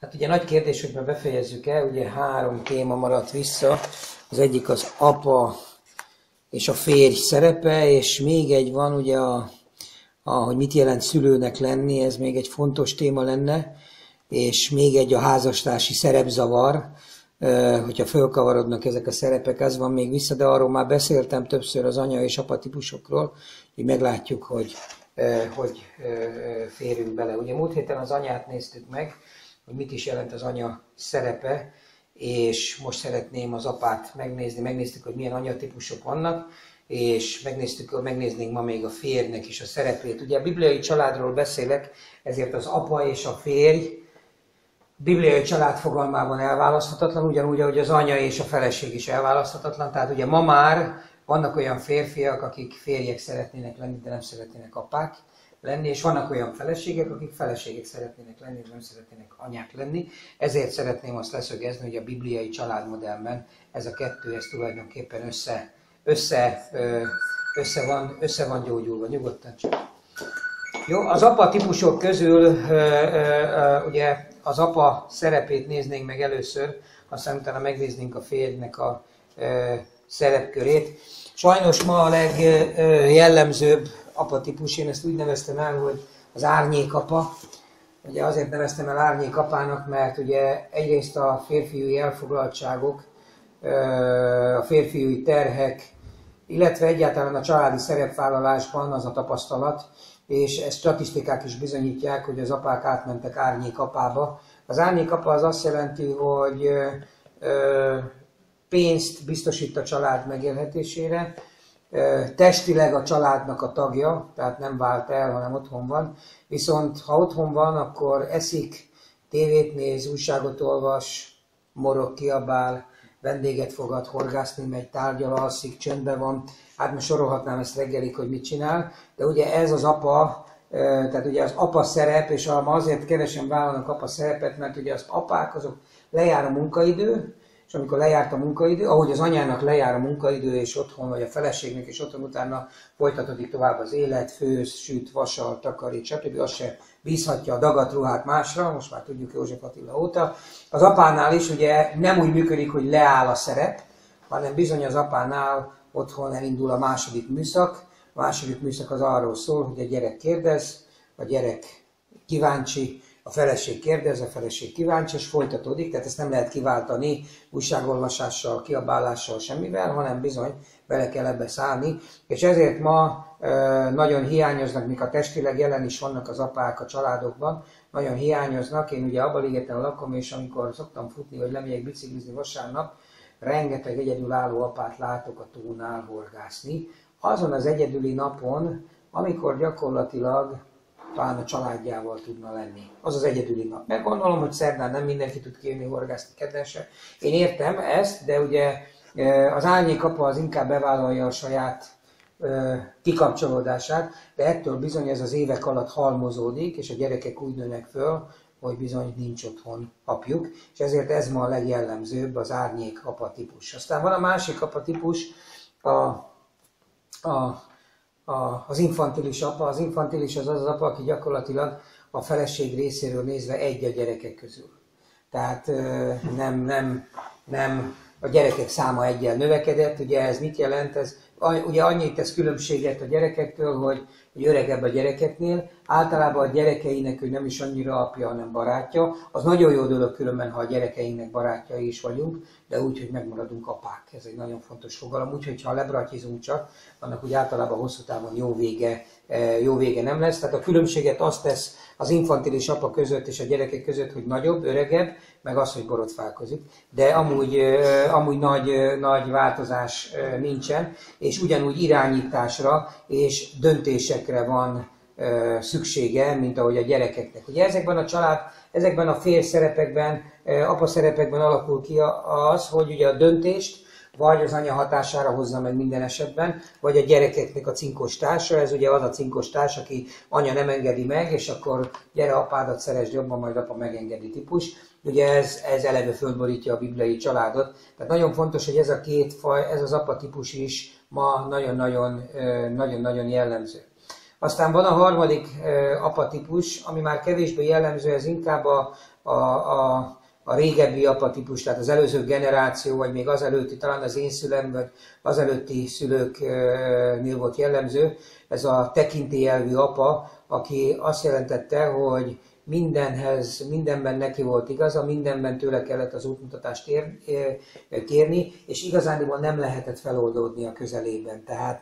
Hát ugye nagy kérdés, hogy már befejezzük-e, ugye 3 téma maradt vissza. Az egyik az apa és a férj szerepe, és még egy van, ugye, hogy mit jelent szülőnek lenni, ez még egy fontos téma lenne, és még egy a házastársi szerepzavar, hogyha fölkavarodnak ezek a szerepek, az van még vissza, de arról már beszéltem többször az anya és apa típusokról, hogy meglátjuk, hogy férünk bele. Ugye múlt héten az anyát néztük meg, hogy mit is jelent az anya szerepe, és most szeretném az apát megnézni. Megnéztük, hogy milyen anyatípusok vannak, és megnéznénk ma még a férjnek is a szerepét. Ugye a bibliai családról beszélek, ezért az apa és a férj bibliai család fogalmában elválaszthatatlan, ugyanúgy, ahogy az anya és a feleség is elválaszthatatlan. Tehát ugye ma már vannak olyan férfiak, akik férjek szeretnének lenni, de nem szeretnének apák lenni, és vannak olyan feleségek, akik feleségek szeretnének lenni, de nem szeretnének anyák lenni. Ezért szeretném azt leszögezni, hogy a bibliai családmodellben ez a kettő, ez tulajdonképpen össze van gyógyulva. Nyugodtan csak. Jó, az apa típusok közül ugye az apa szerepét néznénk meg először, aztán utána megnéznénk a férjnek a szerepkörét. Sajnos ma a legjellemzőbb apatípus, én ezt úgy neveztem el, hogy az árnyékapa. Ugye azért neveztem el árnyékapának, mert ugye egyrészt a férfiúi elfoglaltságok, a férfiúi terhek, illetve egyáltalán a családi szerepvállalásban az a tapasztalat, és ezt statisztikák is bizonyítják, hogy az apák átmentek árnyékapába. Az árnyékapa az azt jelenti, hogy pénzt biztosít a család megélhetésére, testileg a családnak a tagja, tehát nem vált el, hanem otthon van. Viszont ha otthon van, akkor eszik, tévét néz, újságot olvas, morog, kiabál, vendéget fogad, horgászni megy, tárgyal, alszik, csöndben van. Hát most sorolhatnám ezt reggelig, hogy mit csinál. De ugye ez az apa, tehát ugye az apa szerep, és ma azért kevesen vállalnak apa szerepet, mert ugye az apák, azok lejár a munkaidő, és amikor lejárt a munkaidő, ahogy az anyának lejár a munkaidő, és otthon, vagy a feleségnek, és otthon utána folytatódik tovább az élet, főz, süt, vasal, takarít, stb. Azt se bízhatja a dagat ruhát másra, most már tudjuk József Attila óta. Az apánál is ugye nem úgy működik, hogy leáll a szerep, hanem bizony az apánál otthon elindul a második műszak. A második műszak az arról szól, hogy a gyerek kérdez, a gyerek kíváncsi, a feleség kérdez, a feleség kíváncsi, és folytatódik, tehát ezt nem lehet kiváltani újságolvasással, kiabálással, semmivel, hanem bizony bele kell ebbe szállni, és ezért ma nagyon hiányoznak, mik a testileg jelen is vannak az apák a családokban, nagyon hiányoznak. Én ugye abban ligeten lakom, és amikor szoktam futni, vagy lemegyek biciklizni vasárnap, rengeteg egyedülálló apát látok a tónál horgászni. Azon az egyedüli napon, amikor gyakorlatilag talán a családjával tudna lenni. Az az egyedüli nap. Mert gondolom, hogy szerdán nem mindenki tud kijönni horgászni kedvesre. Én értem ezt, de ugye az árnyékapa az inkább bevállalja a saját kikapcsolódását, de ettől bizony ez az évek alatt halmozódik, és a gyerekek úgy nőnek föl, hogy bizony nincs otthon apjuk, és ezért ez ma a legjellemzőbb, az árnyék apa típus. Aztán van a másik apa típus, az infantilis apa. Az infantilis az az apa, aki gyakorlatilag a feleség részéről nézve egy a gyerekek közül. Tehát nem a gyerekek száma eggyel növekedett. Ugye ez mit jelent? Ez ugye annyit tesz különbséget a gyerekektől, hogy öregebb a gyerekeknél. Általában a gyerekeinek ő nem is annyira apja, hanem barátja. Az nagyon jó dolog különben, ha a gyerekeinknek barátjai is vagyunk, de úgy, hogy megmaradunk apák. Ez egy nagyon fontos fogalom. Úgyhogy ha lebrattyizunk csak, annak úgy általában hosszú távon jó vége nem lesz. Tehát a különbséget azt tesz az infantilis apa között és a gyerekek között, hogy nagyobb, öregebb, meg az, hogy borotfálkozik. De amúgy nagy változás nincsen, és ugyanúgy irányításra és döntésekre van szüksége, mint ahogy a gyerekeknek. Ugye ezekben a férj szerepekben, apa szerepekben alakul ki az, hogy ugye a döntést vagy az anya hatására hozza meg minden esetben, vagy a gyerekeknek a cinkos társa, ez ugye az a cinkos társ, aki anya nem engedi meg, és akkor gyere apádat szeresd jobban, majd apa megengedi típus. Ugye ez eleve fölborítja a bibliai családot. Tehát nagyon fontos, hogy ez a két faj, ez az apa típus is ma nagyon-nagyon jellemző. Aztán van a harmadik apatípus, ami már kevésbé jellemző, ez inkább a régebbi apatípus, tehát az előző generáció, vagy még az előtti, talán az én szülem, vagy az előtti szülőknél volt jellemző. Ez a tekintélyelvű apa, aki azt jelentette, hogy mindenben neki volt igaza, mindenben tőle kellett az útmutatást kérni, és igazándiból nem lehetett feloldódni a közelében. Tehát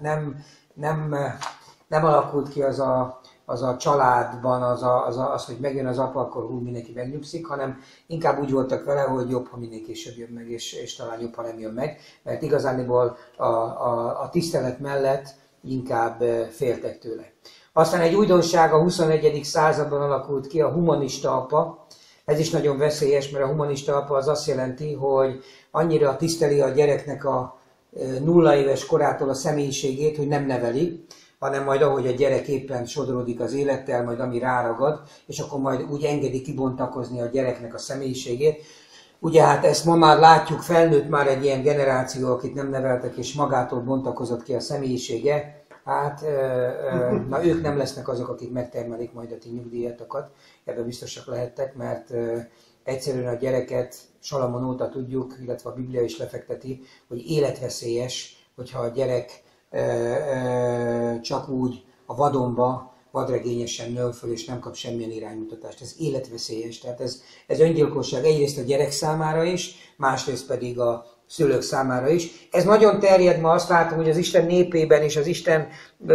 nem alakult ki az a családban, az, hogy megjön az apa, akkor mindenki megnyugszik, hanem inkább úgy voltak vele, hogy jobb, ha minél később jön meg, és talán jobb, ha nem jön meg, mert igazándiból a tisztelet mellett inkább féltek tőle. Aztán egy újdonság a 21. században alakult ki, a humanista apa. Ez is nagyon veszélyes, mert a humanista apa az azt jelenti, hogy annyira tiszteli a gyereknek a 0 éves korától a személyiségét, hogy nem neveli, hanem majd ahogy a gyerek éppen sodródik az élettel, majd ami ráragad, és akkor majd úgy engedi kibontakozni a gyereknek a személyiségét. Ugye hát ezt ma már látjuk, felnőtt már egy ilyen generáció, akit nem neveltek, és magától bontakozott ki a személyisége. Hát, na ők nem lesznek azok, akik megtermelik majd a ti nyugdíjatokat, ebben biztosak lehettek, mert egyszerűen a gyereket Salamon óta tudjuk, illetve a Biblia is lefekteti, hogy életveszélyes, hogyha a gyerek csak úgy a vadonba, vadregényesen nő föl, és nem kap semmilyen iránymutatást. Ez életveszélyes, tehát ez öngyilkosság egyrészt a gyerek számára is, másrészt pedig a szülők számára is. Ez nagyon terjed ma, azt látom, hogy az Isten népében és az Isten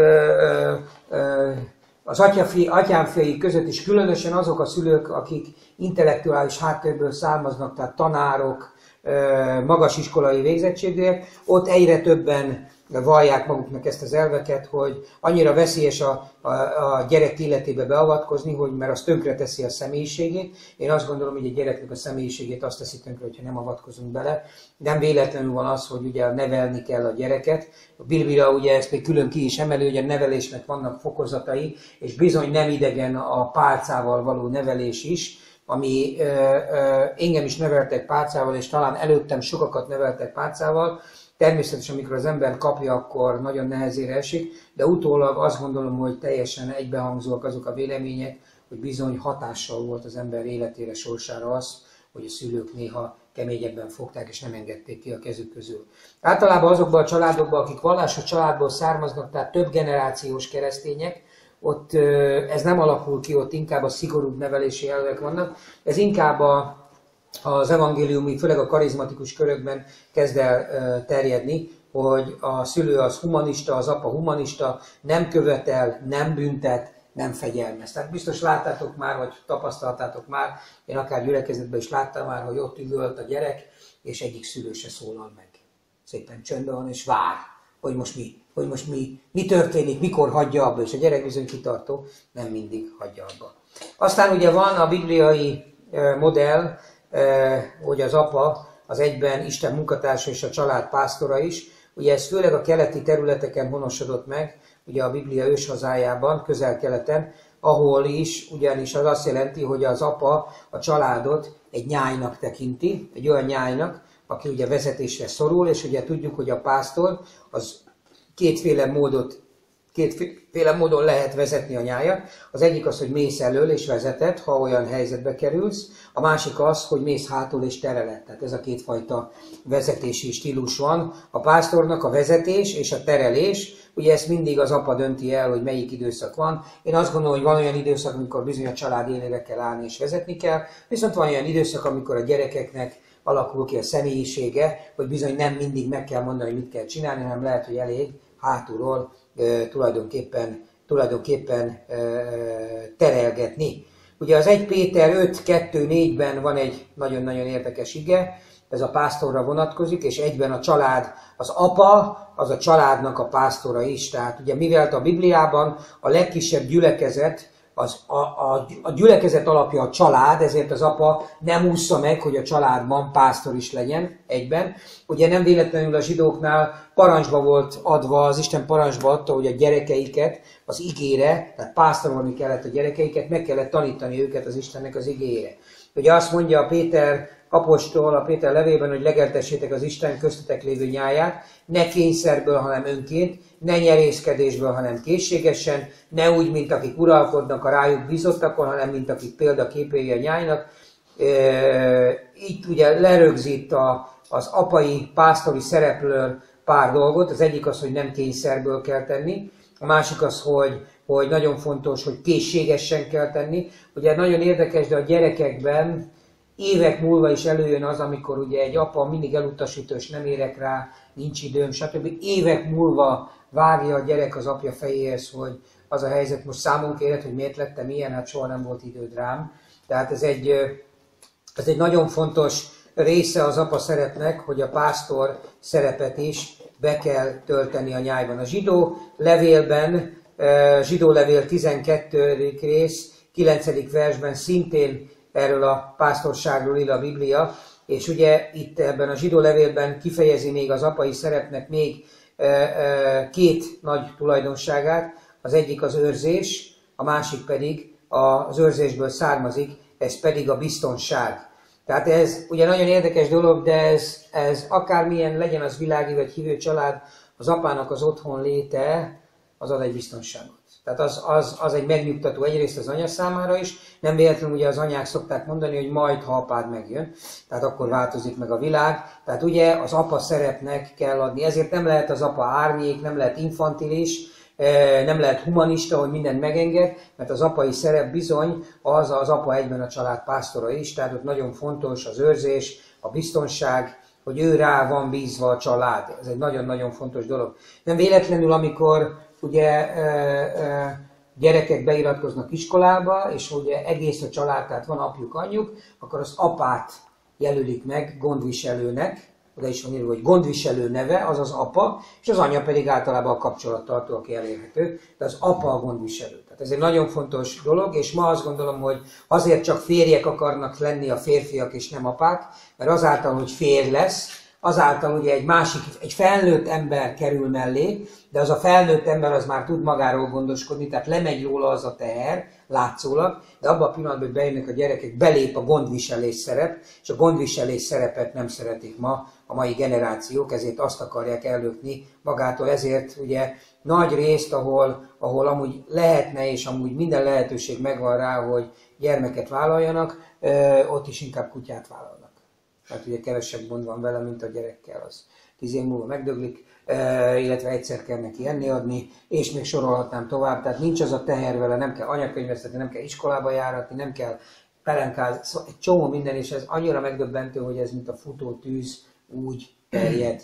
az atyánfiai között is, különösen azok a szülők, akik intellektuális háttérből származnak, tehát tanárok, magas iskolai végzettségűek, ott egyre többen vallják maguknak ezt az elveket, hogy annyira veszélyes a gyerek életébe beavatkozni, hogy mert az tönkre teszi a személyiségét. Én azt gondolom, hogy a gyereknek a személyiségét azt teszi tönkre, hogyha nem avatkozunk bele. Nem véletlenül van az, hogy ugye nevelni kell a gyereket. A Biblia ugye ezt még külön ki is emeli, hogy a nevelésnek vannak fokozatai, és bizony nem idegen a pálcával való nevelés is, ami engem is neveltek pálcával, és talán előttem sokakat neveltek pálcával. Természetesen, amikor az ember kapja, akkor nagyon nehezére esik, de utólag azt gondolom, hogy teljesen egybehangzóak azok a vélemények, hogy bizony hatással volt az ember életére, sorsára az, hogy a szülők néha keményebben fogták és nem engedték ki a kezük közül. Általában azokban a családokban, akik vallásos családból származnak, tehát több generációs keresztények, ott ez nem alakul ki, ott inkább a szigorúbb nevelési elvek vannak. Ez inkább az evangéliumi, főleg a karizmatikus körökben kezd el terjedni, hogy a szülő az humanista, az apa humanista, nem követel, nem büntet, nem fegyelmez. Tehát biztos láttátok már, vagy tapasztaltátok már, én akár gyülekezetben is láttam már, hogy ott üvölt a gyerek, és egyik szülő se szólal meg. Szépen csöndben van, és vár, hogy most mi történik, mikor hagyja abba, és a gyerek bizony kitartó, nem mindig hagyja abba. Aztán ugye van a bibliai modell, hogy az apa az egyben Isten munkatársa és a család pásztora is. Ugye ez főleg a keleti területeken honosodott meg, ugye a Biblia őshazájában, Közel-Keleten, ahol is ugyanis az azt jelenti, hogy az apa a családot egy nyájnak tekinti, egy olyan nyájnak, aki ugye vezetésre szorul, és ugye tudjuk, hogy a pásztor az kétféle módon lehet vezetni a nyájat. Az egyik az, hogy mész elől és vezeted, ha olyan helyzetbe kerülsz. A másik az, hogy mész hátul és tereled. Tehát ez a kétfajta vezetési stílus van. A pásztornak a vezetés és a terelés, ugye ezt mindig az apa dönti el, hogy melyik időszak van. Én azt gondolom, hogy van olyan időszak, amikor bizony a család élére kell állni és vezetni kell, viszont van olyan időszak, amikor a gyerekeknek alakul ki a személyisége, hogy bizony nem mindig meg kell mondani, hogy mit kell csinálni, hanem lehet, hogy elég hátulról tulajdonképpen terelgetni. Ugye az 1 Péter 5.2.4-ben van egy nagyon-nagyon érdekes ige, ez a pásztorra vonatkozik, és egyben a család, az apa, az a családnak a pásztora is. Tehát ugye mivel a Bibliában a legkisebb gyülekezet, a gyülekezet alapja a család, ezért az apa nem ússza meg, hogy a családban pásztor is legyen egyben. Ugye nem véletlenül a zsidóknál parancsba volt adva, az Isten parancsba adta, hogy a gyerekeiket az igére, tehát pásztorolni kellett a gyerekeiket, meg kellett tanítani őket az Istennek az igére. Ugye azt mondja Péter apostol a Péter levélben, hogy legeltessétek az Isten köztetek lévő nyáját, ne kényszerből, hanem önként, ne nyerészkedésből, hanem készségesen, ne úgy, mint akik uralkodnak a rájuk bízottakon, hanem mint akik példaképei a nyájnak. Itt ugye lerögzít az apai, pásztori szereplőről pár dolgot. Az egyik az, hogy nem kényszerből kell tenni, a másik az, hogy nagyon fontos, hogy készségesen kell tenni. Ugye nagyon érdekes, de a gyerekekben évek múlva is előjön az, amikor ugye egy apa mindig elutasító, és nem érek rá, nincs időm, stb. Évek múlva vágja a gyerek az apja fejéhez, hogy az a helyzet, most számon kéred, hogy miért lettem ilyen, hát soha nem volt időd rám. Tehát ez egy nagyon fontos része az apa szerepnek, hogy a pásztor szerepet is be kell tölteni a nyájban. A zsidó levélben, zsidó levél 12. rész, 9. versben szintén erről a pásztorságról ír a Biblia, és ugye itt ebben a zsidó levélben kifejezi még az apai szerepnek még két nagy tulajdonságát. Az egyik az őrzés, a másik pedig az őrzésből származik, ez pedig a biztonság. Tehát ez ugye nagyon érdekes dolog, de ez akármilyen legyen az világi vagy hívő család, az apának az otthon léte, az ad egy biztonságot. Tehát az egy megnyugtató egyrészt az anya számára is, nem véletlenül ugye az anyák szokták mondani, hogy majd, ha apád megjön, tehát akkor változik meg a világ. Tehát ugye az apa szerepnek kell adni, ezért nem lehet az apa árnyék, nem lehet infantilis, nem lehet humanista, hogy mindent megenged, mert az apai szerep bizony az apa egyben a család pásztora is, tehát ott nagyon fontos az őrzés, a biztonság, hogy ő rá van bízva a család. Ez egy nagyon-nagyon fontos dolog. Nem véletlenül, amikor ugye gyerekek beiratkoznak iskolába, és ugye egész a család, tehát van apjuk, anyjuk, akkor az apát jelölik meg gondviselőnek, oda is van írva, hogy gondviselő neve, az az apa, és az anya pedig általában a kapcsolattartó, aki elérhető, de az apa a gondviselő. Tehát ez egy nagyon fontos dolog, és ma azt gondolom, hogy azért csak férjek akarnak lenni a férfiak és nem apák, mert azáltal, hogy férj lesz, azáltal ugye egy felnőtt ember kerül mellé, de az a felnőtt ember az már tud magáról gondoskodni, tehát lemegy róla az a teher, látszólag, de abban a pillanatban, hogy bejönnek a gyerekek, belép a gondviselés szerep, és a gondviselés szerepet nem szeretik ma a mai generációk, ezért azt akarják ellökni magától, ezért ugye nagy részt, ahol amúgy lehetne, és amúgy minden lehetőség megvan rá, hogy gyermeket vállaljanak, ott is inkább kutyát vállalnak. Tehát ugye kevesebb gond van vele, mint a gyerekkel, az 10 év múlva megdöglik, illetve egyszer kell neki enni adni, és még sorolhatnám tovább, tehát nincs az a teher vele, nem kell anyakönyvesztetni, nem kell iskolába járatni, nem kell pelenkázni, szóval egy csomó minden, és ez annyira megdöbbentő, hogy ez mint a futó tűz úgy terjed,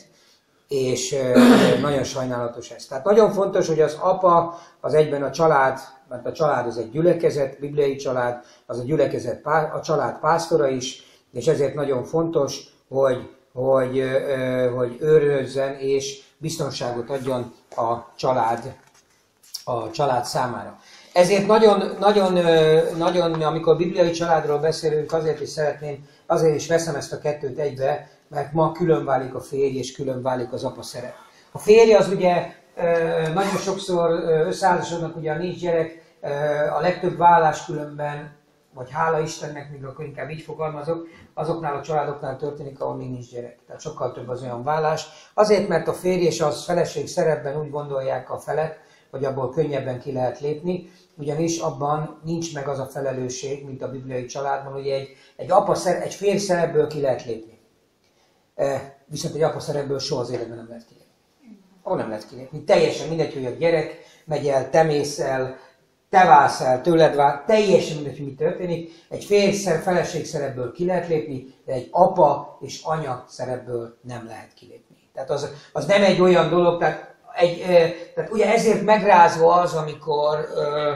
és nagyon sajnálatos ez. Tehát nagyon fontos, hogy az apa az egyben a család, mert a család az egy gyülekezet, bibliai család, az a gyülekezet, a család pásztora is, és ezért nagyon fontos, hogy őrőzzen és biztonságot adjon a család számára. Ezért nagyon, amikor bibliai családról beszélünk, azért is veszem ezt a kettőt egybe, mert ma külön válik a férj és külön válik az apa szerep. A férj az ugye nagyon sokszor összeházasodnak, ugye a 4 gyerek, a legtöbb vállás különben, vagy hála Istennek, még akkor inkább így fogalmazok, azoknál a családoknál történik, ahol még nincs gyerek. Tehát sokkal több az olyan vállás. Azért, mert a férj és az feleség szerepben úgy gondolják a felek, hogy abból könnyebben ki lehet lépni, ugyanis abban nincs meg az a felelősség, mint a bibliai családban, hogy egy férj szerepből ki lehet lépni. Viszont egy apa szerepből soha az életben nem lehet kilépni. Ahol nem lehet kilépni. Teljesen mindegy, hogy a gyerek megy el, te mész el, te válsz el, tőled vál, teljesen mindegy, hogy mi történik. Egy férj feleség szerepből ki lehet lépni, de egy apa és anya szerepből nem lehet kilépni. Tehát az nem egy olyan dolog, tehát ugye ezért megrázva az, amikor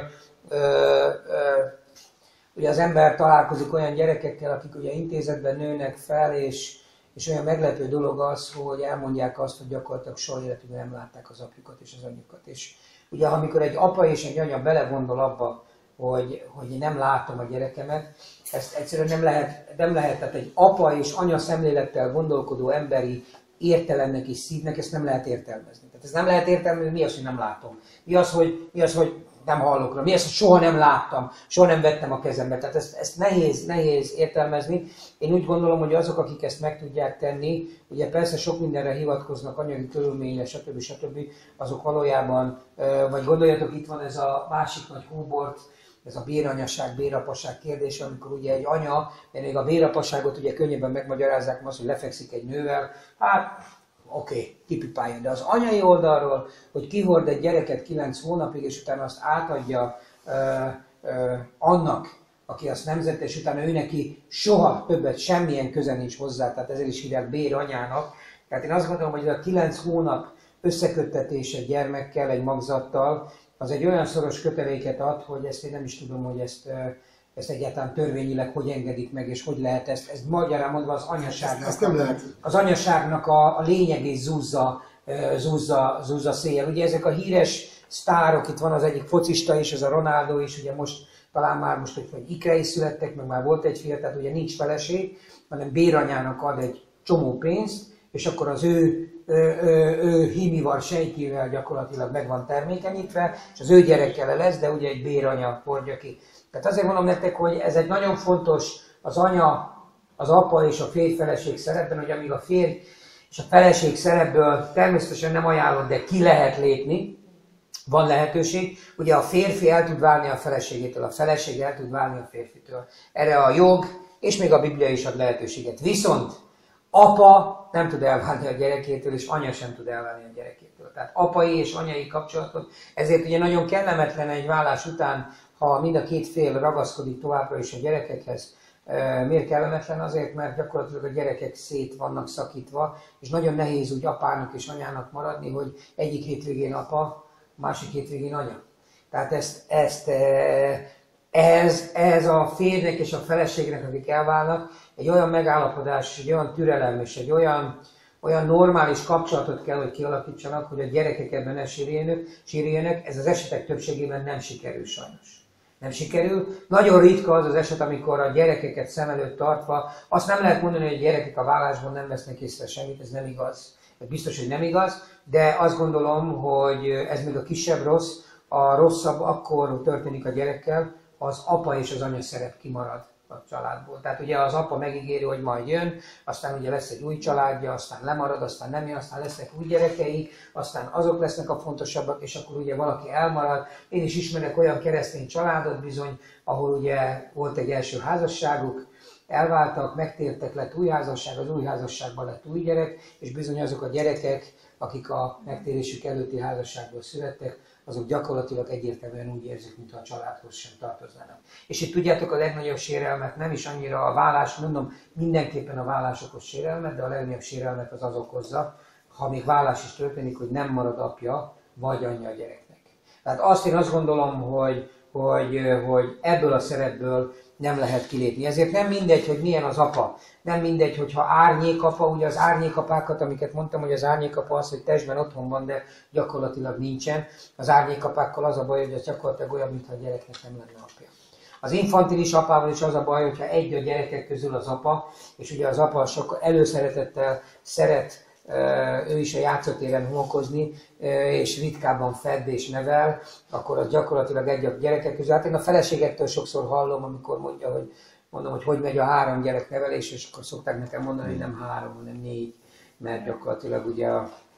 ugye az ember találkozik olyan gyerekekkel, akik ugye intézetben nőnek fel, és olyan meglepő dolog az, hogy elmondják azt, hogy gyakorlatilag soha életükben nem látták az apjukat és az anyjukat. És ugye amikor egy apa és egy anya belegondol abba, hogy nem látom a gyerekemet, ezt egyszerűen nem lehet, tehát egy apa és anya szemlélettel gondolkodó emberi értelemnek és szívnek, ezt nem lehet értelmezni. Tehát ezt nem lehet értelmezni, mi az, hogy nem látom. Mi az, hogy nem hallok rá. Mi ezt soha nem láttam, soha nem vettem a kezembe. Tehát ezt nehéz értelmezni. Én úgy gondolom, hogy azok, akik ezt meg tudják tenni, ugye persze sok mindenre hivatkoznak, anyagi körülményre, stb. Azok valójában, vagy gondoljatok, itt van ez a másik nagy hóbort, ez a béranyaság, bérapaság kérdése, amikor ugye egy anya, de még a bérapaságot ugye könnyebben megmagyarázzák az, hogy lefekszik egy nővel, hát oké, kipipálja, de az anyai oldalról, hogy kihord egy gyereket 9 hónapig, és utána azt átadja annak, aki azt nemzette, és utána ő neki soha többet semmilyen köze nincs hozzá, tehát ezért is hívják béranyának. Tehát én azt gondolom, hogy a 9 hónap összeköttetése gyermekkel, egy magzattal, az egy olyan szoros köteléket ad, hogy ezt én nem is tudom, hogy ezt egyáltalán törvényileg hogy engedik meg, és hogy lehet ezt. Ez magyarán mondva az anyaságnak, az anyaságnak a lényegét zúzza széjjel. Ugye ezek a híres sztárok, itt van az egyik focista is, ez a Ronaldo is, ugye most talán már most, hogy ikrei születtek, meg már volt egy fia, tehát ugye nincs feleség, hanem béranyának ad egy csomó pénzt, és akkor az ő hímival, sejtjével gyakorlatilag meg van termékenyítve, és az ő gyerekele lesz, de ugye egy béranya hordja ki. Tehát azért mondom nektek, hogy ez egy nagyon fontos az anya, az apa és a férj-feleség szerepben, hogy amíg a férj és a feleség szerepből természetesen nem ajánlott, de ki lehet lépni, van lehetőség. Ugye a férfi el tud válni a feleségétől, a feleség el tud válni a férfitől. Erre a jog, és még a Biblia is ad lehetőséget. Viszont apa nem tud elválni a gyerekétől, és anya sem tud elválni a gyerekétől. Tehát apai és anyai kapcsolatot, ezért ugye nagyon kellemetlen egy vállás után, ha mind a két fél ragaszkodik továbbra is a gyerekekhez. Miért kellemetlen? Azért, mert gyakorlatilag a gyerekek szét vannak szakítva, és nagyon nehéz úgy apának és anyának maradni, hogy egyik hétvégén apa, másik hétvégén anya. Tehát ez a férnek és a feleségnek, akik elválnak, egy olyan megállapodás, egy olyan türelem és egy olyan normális kapcsolatot kell, hogy kialakítsanak, hogy a gyerekek ebben ne sérüljenek. Ez az esetek többségében nem sikerül sajnos. Nem sikerül. Nagyon ritka az az eset, amikor a gyerekeket szem előtt tartva, azt nem lehet mondani, hogy a gyerekek a vállásban nem vesznek észre semmit, ez nem igaz. Ez biztos, hogy nem igaz, de azt gondolom, hogy ez még a kisebb rossz, a rosszabb akkor történik a gyerekkel, az apa és az anya szerep kimarad a családból. Tehát ugye az apa megígéri, hogy majd jön, aztán ugye lesz egy új családja, aztán lemarad, aztán nem jön, aztán lesznek új gyerekei, aztán azok lesznek a fontosabbak, és akkor ugye valaki elmarad. Én is ismerek olyan keresztény családot bizony, ahol ugye volt egy első házasságuk, elváltak, megtértek, lett új házasság, az új házasságban lett új gyerek, és bizony azok a gyerekek, akik a megtérésük előtti házasságból születtek, azok gyakorlatilag egyértelműen úgy érzik, mintha a családhoz sem tartoznának. És itt tudjátok, a legnagyobb sérelmet nem is annyira a vállás, mondom, mindenképpen a vállás okoz sérelmet, de a legnagyobb sérelmet az okozza, ha még vállás is történik, hogy nem marad apja vagy anyja a gyereknek. Tehát én azt gondolom, hogy ebből a szerepből nem lehet kilépni. Ezért nem mindegy, hogy milyen az apa. Nem mindegy, hogyha árnyékapa, ugye az árnyékapákat, amiket mondtam, hogy az árnyékapa az, hogy testben otthon van, de gyakorlatilag nincsen. Az árnyékapákkal az a baj, hogy az gyakorlatilag olyan, mintha a gyereknek nem lenne apja. Az infantilis apával is az a baj, hogyha egy a gyerekek közül az apa, és ugye az apa sok előszeretettel szeret ő is a játszótéren homokozni, és ritkábban fedd és nevel, akkor az gyakorlatilag egy a gyerekek közül. Hát én a feleségektől sokszor hallom, amikor mondom, hogy megy a 3 gyerek nevelés, és akkor szokták nekem mondani, hogy nem 3, hanem 4, mert gyakorlatilag ugye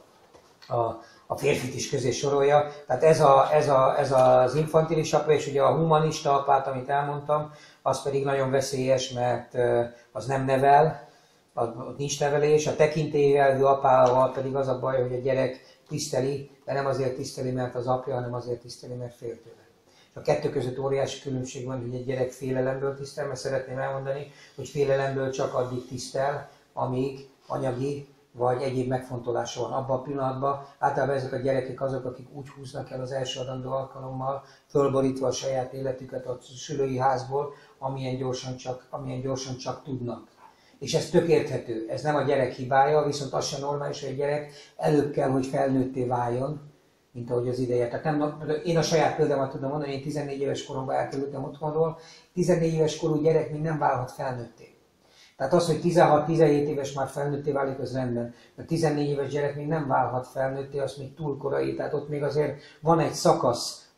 a férfit is közé sorolja. Tehát ez az infantilis apa, és ugye a humanista apát, amit elmondtam, az pedig nagyon veszélyes, mert az nem nevel, ott nincs nevelés, a tekintélyelvű apával pedig az a baj, hogy a gyerek tiszteli, de nem azért tiszteli, mert az apja, hanem azért tiszteli, mert fél tőle. És a kettő között óriási különbség van, hogy egy gyerek félelemből tisztel, mert szeretném elmondani, hogy félelemből csak addig tisztel, amíg anyagi vagy egyéb megfontolása van. Abban a pillanatban általában ezek a gyerekek azok, akik úgy húznak el az első adandó alkalommal, fölborítva a saját életüket a szülői házból, amilyen gyorsan csak tudnak. És ez tök érthető, ez nem a gyerek hibája, viszont az sem normális, hogy a gyerek előbb kell, hogy felnőtté váljon, mint ahogy az ideje. Tehát én a saját példámat tudom mondani, én 14 éves koromban elkerültem otthonról, 14 éves korú gyerek még nem válhat felnőtté. Tehát az, hogy 16-17 éves már felnőtté válik, az rendben. A 14 éves gyerek még nem válhat felnőtté, az még túl korai, tehát ott még azért van egy szakasz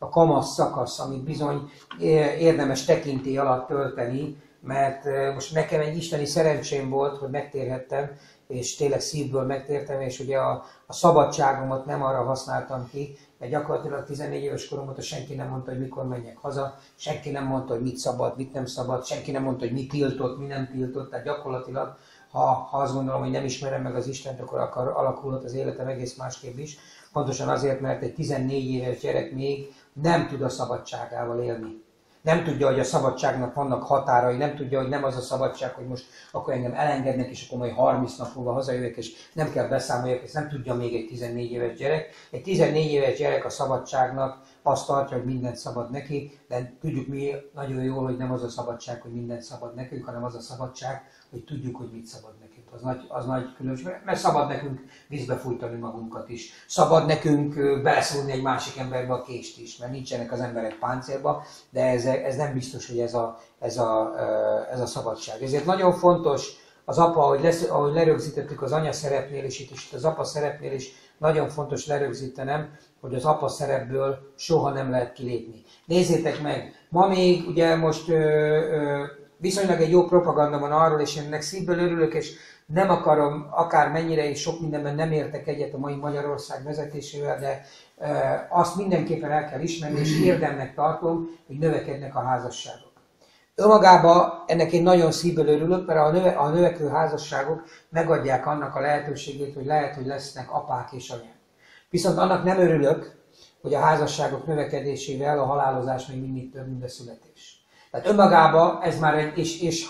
a kamasz szakasz, amit bizony érdemes tekintély alatt tölteni, mert most nekem egy isteni szerencsém volt, hogy megtérhettem, és tényleg szívből megtértem, és ugye a szabadságomat nem arra használtam ki, mert gyakorlatilag 14 éves korom óta senki nem mondta, hogy mikor menjek haza, senki nem mondta, hogy mit szabad, mit nem szabad, senki nem mondta, hogy mit tiltott, mi nem tiltott, tehát gyakorlatilag, ha azt gondolom, hogy nem ismerem meg az Istent, akkor alakulhat az életem egész másképp is. Pontosan azért, mert egy 14 éves gyerek még nem tud a szabadságával élni. Nem tudja, hogy a szabadságnak vannak határai, nem tudja, hogy nem az a szabadság, hogy most akkor engem elengednek, és akkor majd 30 nap múlva hazajövök, és nem kell beszámoljak, ezt nem tudja még egy 14 éves gyerek. Egy 14 éves gyerek a szabadságnak azt tartja, hogy mindent szabad neki, de tudjuk mi nagyon jól, hogy nem az a szabadság, hogy mindent szabad nekünk, hanem az a szabadság, hogy tudjuk, hogy mit szabad nekünk. Az nagy különbség, mert szabad nekünk vízbe fújtani magunkat is. Szabad nekünk beleszólni egy másik emberbe a kést is, mert nincsenek az emberek páncélba, de ez nem biztos, hogy ez a szabadság. Ezért nagyon fontos az apa, ahogy lerögzítettük az anya szerepnél is, itt az apa szerepnél is, nagyon fontos lerögzítenem, hogy az apa szerepből soha nem lehet kilépni. Nézzétek meg, ma még ugye most viszonylag egy jó propaganda van arról, és én ennek szívből örülök, és nem akarom, akár mennyire és sok mindenben nem értek egyet a mai Magyarország vezetésével, de azt mindenképpen el kell ismerni, és érdemnek tartom, hogy növekednek a házasságok. Önmagában ennek én nagyon szívből örülök, mert a növekvő házasságok megadják annak a lehetőségét, hogy lehet, hogy lesznek apák és anyák. Viszont annak nem örülök, hogy a házasságok növekedésével a halálozás még mindig több, mint a születés. Tehát önmagában ez már és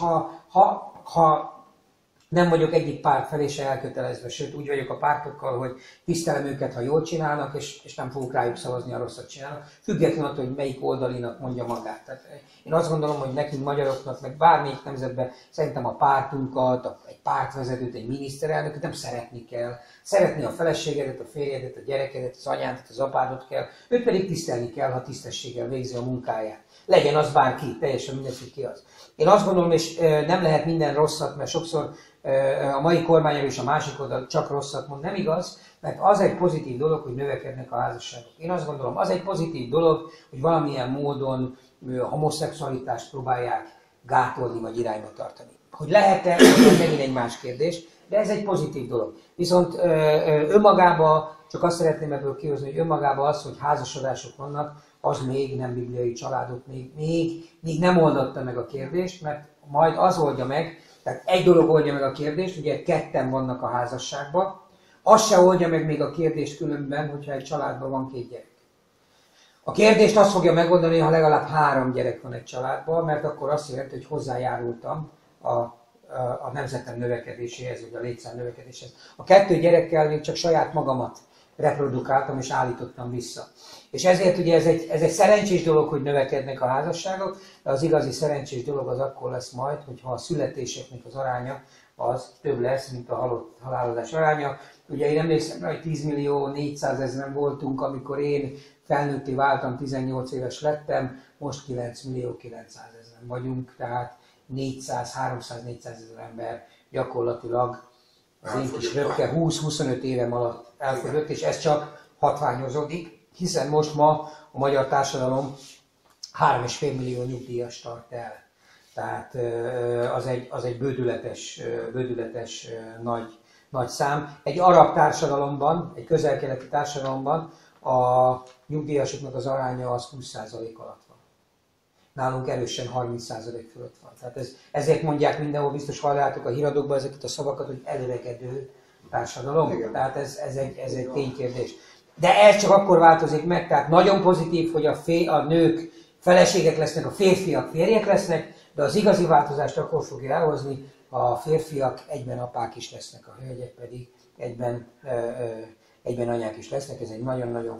ha nem vagyok egyik párt felé se elkötelezve, sőt úgy vagyok a pártokkal, hogy tisztelem őket, ha jól csinálnak, és nem fogok rájuk szavazni, ha rosszat csinálnak, függetlenül attól, hogy melyik oldalinak mondja magát. Tehát én azt gondolom, hogy nekünk magyaroknak, meg bármelyik nemzetben szerintem a pártunkat, egy pártvezetőt, egy miniszterelnököt nem szeretni kell. Szeretni a feleségedet, a férjedet, a gyerekedet, az anyádat, az apádot kell, őt pedig tisztelni kell, ha tisztességgel végzi a munkáját. Legyen az bárki, teljesen mindegy, hogy ki az. Én azt gondolom, és nem lehet minden rosszat, mert sokszor a mai kormányról és a másik oldal csak rosszat mond, nem igaz, mert az egy pozitív dolog, hogy növekednek a házasságok. Én azt gondolom, az egy pozitív dolog, hogy valamilyen módon a homoszexualitást próbálják gátolni vagy irányba tartani. Hogy lehet-e, az megint egy más kérdés, de ez egy pozitív dolog. Viszont önmagában, csak azt szeretném ebből kihozni, hogy önmagában az, hogy házasodások vannak, az még nem bibliai családok, még nem oldotta meg a kérdést, mert majd az oldja meg, tehát egy dolog oldja meg a kérdést, ugye ketten vannak a házasságban, az se oldja meg még a kérdést különben, hogyha egy családban van 2 gyerek. A kérdést azt fogja megoldani, ha legalább 3 gyerek van egy családban, mert akkor azt jelenti, hogy hozzájárultam a nemzetem növekedéséhez, vagy a létszám növekedéshez. A 2 gyerekkel még csak saját magamat reprodukáltam és állítottam vissza. És ezért ugye ez egy szerencsés dolog, hogy növekednek a házasságok, de az igazi szerencsés dolog az akkor lesz majd, hogyha a születéseknek az aránya az több lesz, mint a halálozás aránya. Ugye én emlékszem, hogy 10.400.000-en voltunk, amikor én felnőtté váltam, 18 éves lettem, most 9.900.000-en vagyunk, tehát 300-400 ezer ember gyakorlatilag az én kis röpke 20-25 évem alatt elfogyott, és ez csak hatványozódik, hiszen most ma a magyar társadalom 3,5 millió nyugdíjas tart el. Tehát az egy bődületes nagy szám. Egy arab társadalomban, egy közel-keleti társadalomban a nyugdíjasoknak az aránya az 20% alatt van. Nálunk erősen 30% fölött van. Tehát ezért mondják mindenhol, biztos halljátok a híradókban ezeket a szavakat, hogy elöregedő társadalom. Igen. Tehát ez egy ténykérdés. De ez csak akkor változik meg, tehát nagyon pozitív, hogy a nők feleségek lesznek, a férfiak férjek lesznek, de az igazi változást akkor fogja elhozni, a férfiak egyben apák is lesznek, a hölgyek pedig egyben anyák is lesznek. Ez egy nagyon-nagyon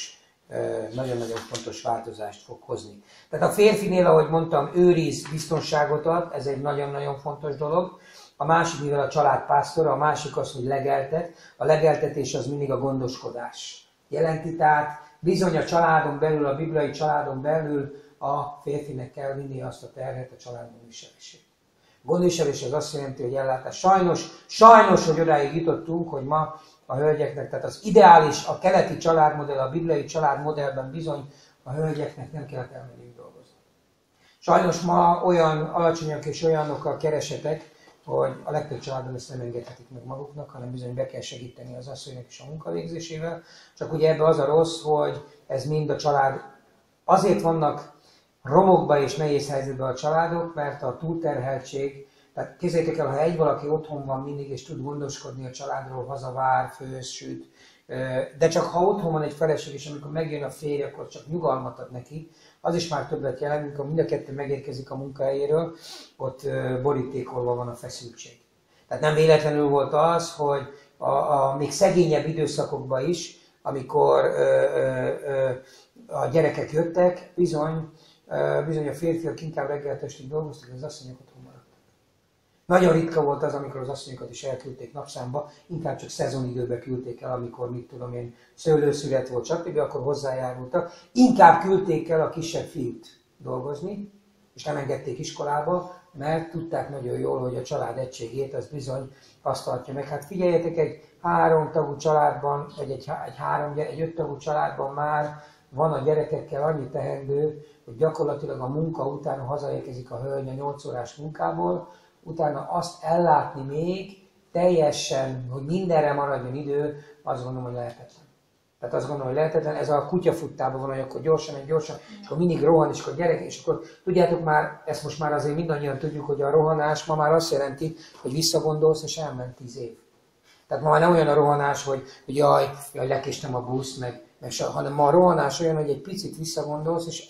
fontos változást fog hozni. Tehát a férfinél, ahogy mondtam, őriz, biztonságot ad, ez egy nagyon-nagyon fontos dolog. A másik, mivel a család pásztora, a másik az, hogy legeltet. A legeltetés az mindig a gondoskodás jelenti, tehát bizony a családon belül, a bibliai családon belül a férfinek kell vinni azt a terhet, a család gondviselését. Gondviselés az azt jelenti, hogy ellátás. Sajnos, hogy odáig jutottunk, hogy ma a hölgyeknek, tehát az ideális, a keleti családmodell, a bibliai családmodellben bizony a hölgyeknek nem kellett elmenniük dolgozni. Sajnos ma olyan alacsonyak és olyanok a keresetek, hogy a legtöbb családban ezt nem engedhetik meg maguknak, hanem bizony be kell segíteni az asszonynak is a munkavégzésével. Csak ugye ebbe az a rossz, hogy ez mind a család, azért vannak romokba és nehéz helyzetben a családok, mert a túlterheltség, tehát képzeljétek el, ha egy valaki otthon van mindig és tud gondoskodni a családról, hazavár, főz, süt, de csak ha otthon van egy feleség, és amikor megjön a férj, akkor csak nyugalmat ad neki, az is már többet jelent, amikor mind a kettő megérkezik a munkahelyéről, ott borítékolva van a feszültség. Tehát nem véletlenül volt az, hogy a még szegényebb időszakokban is, amikor a gyerekek jöttek, bizony a férfiak inkább reggel estig dolgoztak, az asszonyok otthon maradtak. Nagyon ritka volt az, amikor az asszonyokat is elküldték napszámba, inkább csak szezonidőbe küldték el, amikor mit tudom én, szőlőszület volt, stb., akkor hozzájárultak. Inkább küldték el a kisebb fiút dolgozni, és nem engedték iskolába, mert tudták nagyon jól, hogy a család egységét az bizony azt tartja meg. Hát figyeljetek, egy 3 tagú családban, vagy egy 5 tagú családban már van a gyerekekkel annyi teendő, hogy gyakorlatilag a munka után, ha hazaérkezik a hölgy a 8 órás munkából, utána azt ellátni még teljesen, hogy mindenre maradjon idő, azt gondolom, hogy lehetetlen. Tehát azt gondolom, hogy lehetetlen. Ez a kutyafuttában van, hogy akkor gyorsan, és akkor mindig rohan, és akkor gyerek, és akkor tudjátok már, ezt most már azért mindannyian tudjuk, hogy a rohanás ma már azt jelenti, hogy visszagondolsz, és elment 10 év. Tehát ma már nem olyan a rohanás, hogy jaj, lekéstem a buszt, hanem ma a rohanás olyan, hogy egy picit visszagondolsz,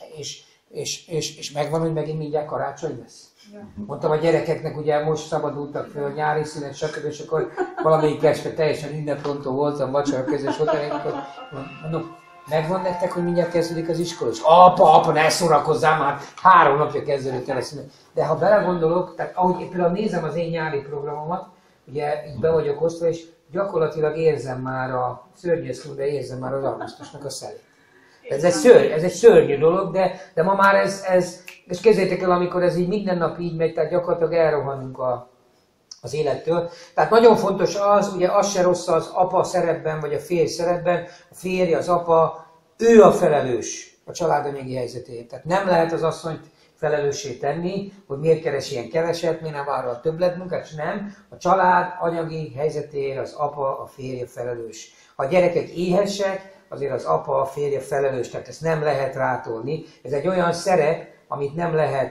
és megvan, hogy megint mindjárt karácsony lesz. Mondtam a gyerekeknek, ugye most szabadultak fel a nyári szünet, stb. És akkor valamelyik este teljesen ünneprontó voltam, vacsora közös hotelén, akkor mondom, megvan nektek, hogy mindjárt kezdődik az iskola? És apa, ne szórakozzál már, 3 napja kezdődött el a szünet. De ha belegondolok, tehát ahogy én például nézem az én nyári programomat, ugye így be vagyok osztva, és gyakorlatilag érzem már de érzem már az augusztusnak a szelét. Ez egy szörnyű dolog, de ma már és képzeljétek el, amikor ez így minden nap így megy, tehát gyakorlatilag elrohanunk az élettől. Tehát nagyon fontos az, ugye az se rossz az apa szerepben, vagy a férj szerepben, a férj, az apa, ő a felelős a családanyagi helyzetéért. Tehát nem lehet az asszonyt felelőssé tenni, hogy miért keres ilyen keveset, miért nem vállal a többletmunkát, és nem. A család anyagi helyzetéért az apa, a férje felelős. Ha a gyerekek éhesek, azért az apa, a férje felelős, tehát ezt nem lehet rátolni. Ez egy olyan szerep, amit nem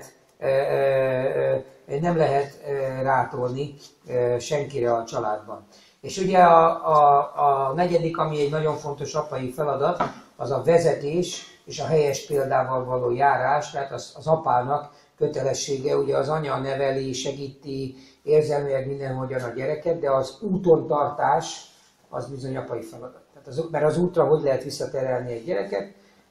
lehet rátolni senkire a családban. És ugye a negyedik, ami egy nagyon fontos apai feladat, az a vezetés és a helyes példával való járás, tehát az apának kötelessége, ugye az anya neveli, segíti, érzelmileg mindenhogyan a gyereket, de az úton tartás az bizony apai feladat. Tehát mert az útra hogy lehet visszaterelni egy gyereket?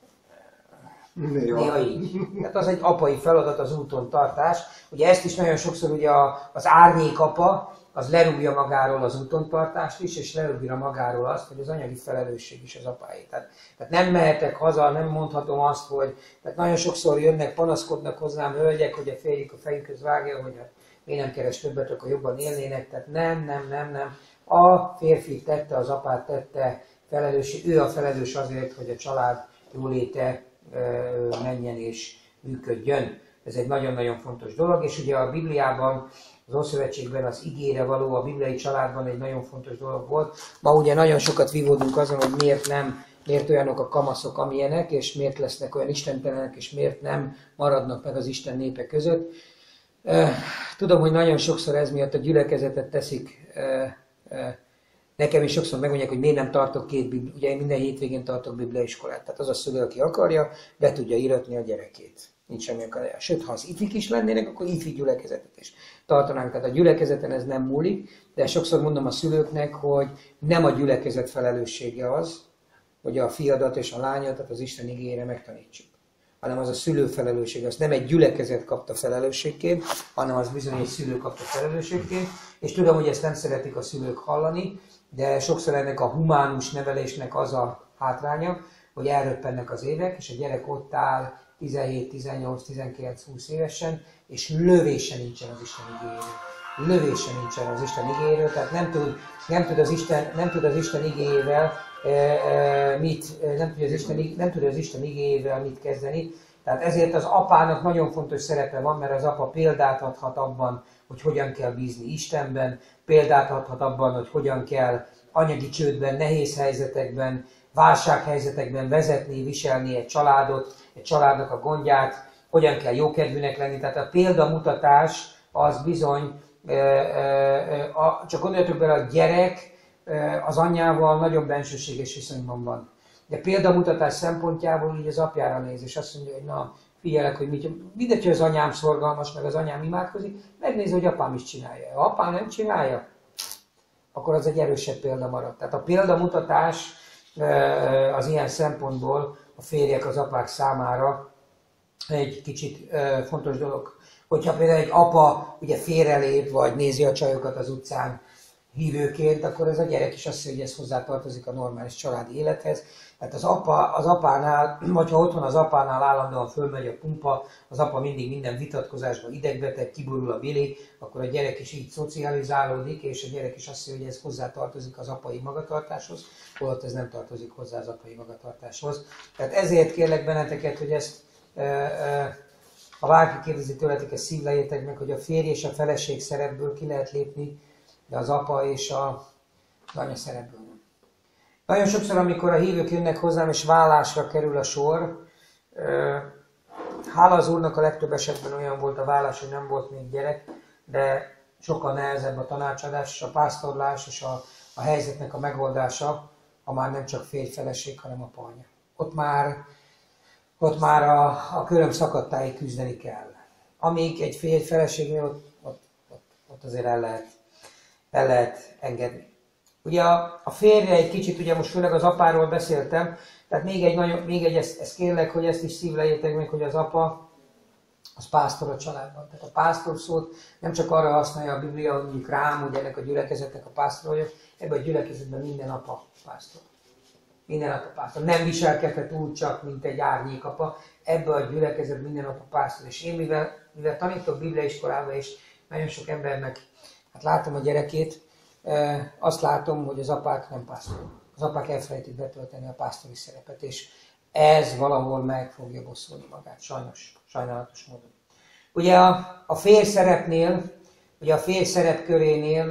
Néha így. Tehát az egy apai feladat, az úton tartás. Ugye ezt is nagyon sokszor ugye az árnyék apa, az lerúgja magáról az útontartást is, és lerúgja magáról azt, hogy az anyagi felelősség is az apáé. Tehát nem mehetek haza, nem mondhatom azt, hogy... Tehát nagyon sokszor jönnek, panaszkodnak hozzám hölgyek, hogy a férjük a fejükhöz vágja, hogy hát miért nem keres többet, akkor jobban élnének. Tehát nem. A férfi tette, az apát tette, ő a felelős azért, hogy a család jóléte menjen és működjön. Ez egy nagyon-nagyon fontos dolog, és ugye a Bibliában, az Ószövetségben az igére való, a bibliai családban egy nagyon fontos dolog volt. Ma ugye nagyon sokat vívódunk azon, hogy miért olyanok a kamaszok, amilyenek, és miért lesznek olyan istentelenek, és miért nem maradnak meg az Isten népe között. Tudom, hogy nagyon sokszor ez miatt a gyülekezetet teszik. Nekem is sokszor megmondják, hogy miért nem tartok ugye én minden hétvégén tartok bibliaiskolát. Tehát az a szülő, aki akarja, be tudja íratni a gyerekét. Nincs semmi akadály. Sőt, ha az ifik is lennének, akkor ifi gyülekezetet is tartanánk. Tehát a gyülekezeten ez nem múlik, de sokszor mondom a szülőknek, hogy nem a gyülekezet felelőssége az, hogy a fiadat és a lányat, tehát az Isten igéjére megtanítsuk. Hanem az a szülő felelőssége. Azt nem egy gyülekezet kapta felelősségként, hanem az bizony egy szülő kapta felelősségként. És tudom, hogy ezt nem szeretik a szülők hallani, de sokszor ennek a humánus nevelésnek az a hátránya, hogy elröppennek az évek, és a gyerek ott áll 17, 18, 19, 20 évesen, és lövése nincsen az Isten igéjéről. Lövése nincsen az Isten igéjéről, tehát nem tud az Isten igéjével nem tudja az Isten igéjével mit kezdeni. Tehát ezért az apának nagyon fontos szerepe van, mert az apa példát adhat abban, hogy hogyan kell bízni Istenben, példát adhat abban, hogy hogyan kell anyagi csődben, nehéz helyzetekben, válsághelyzetekben vezetni, viselni egy családot, egy családnak a gondját, hogyan kell jókedvűnek lenni. Tehát a példamutatás az bizony, csak gondoljatok bele, a gyerek az anyjával nagyon bensőséges viszonyban van. De példamutatás szempontjából így az apjára néz, és azt mondja, hogy na, figyelek, hogy mindegy, hogy az anyám szorgalmas, meg az anyám imádkozik, megnézi, hogy apám is csinálja. Ha apám nem csinálja, akkor az egy erősebb példa marad. Tehát a példamutatás az ilyen szempontból a férjek az apák számára egy kicsit fontos dolog. Hogyha például egy apa ugye félrelép, vagy nézi a csajokat az utcán hívőként, akkor ez a gyerek is azt mondja, hogy ez hozzátartozik a normális családi élethez. Tehát az apánál, vagy ha otthon az apánál állandóan fölmegy a pumpa, az apa mindig minden vitatkozásban idegbeteg, kiborul a bili, akkor a gyerek is így szocializálódik, és a gyerek is azt mondja, hogy ez hozzátartozik az apai magatartáshoz, holott ez nem tartozik hozzá az apai magatartáshoz. Tehát ezért kérlek benneteket, hogy ezt, ha bárki kérdezi tőletek, ezt szívlejétek meg, hogy a férj és a feleség szerepből ki lehet lépni, de az apa és az anya szerepből nem. Nagyon sokszor, amikor a hívők jönnek hozzám, és vállásra kerül a sor, hála az Úrnak a legtöbb esetben olyan volt a vállás, hogy nem volt még gyerek, de sokkal nehezebb a tanácsadás, és a pásztorlás, és a helyzetnek a megoldása, ha már nem csak férj-feleség, hanem apa-anya. Ott már a köröm szakadtáig küzdeni kell. Amíg egy férj-feleségnél ott azért el lehet engedni. Ugye a férje egy kicsit, ugye most főleg az apáról beszéltem, tehát ezt kérlek, hogy ezt is szívlejétek meg, hogy az apa, az pásztor a családban. Tehát a pásztor szót nem csak arra használja a Biblia, hogy mondjuk rám, hogy ennek a gyülekezetnek a pásztorja, ebben a gyülekezetben minden apa pásztor. Minden apa pásztor. Nem viselkedhet úgy csak, mint egy árnyékapa, ebben a gyülekezetben minden apa pásztor. És én, mivel tanítok Bibliaiskolában, és nagyon sok embernek, hát látom a gyerekét, azt látom, hogy az apák nem pásztorok. Az apák elfelejtik betölteni a pásztori szerepet, és ez valahol meg fogja bosszulni magát, sajnálatos módon. Ugye a férj szerepnél, ugye a férj szerepkörénél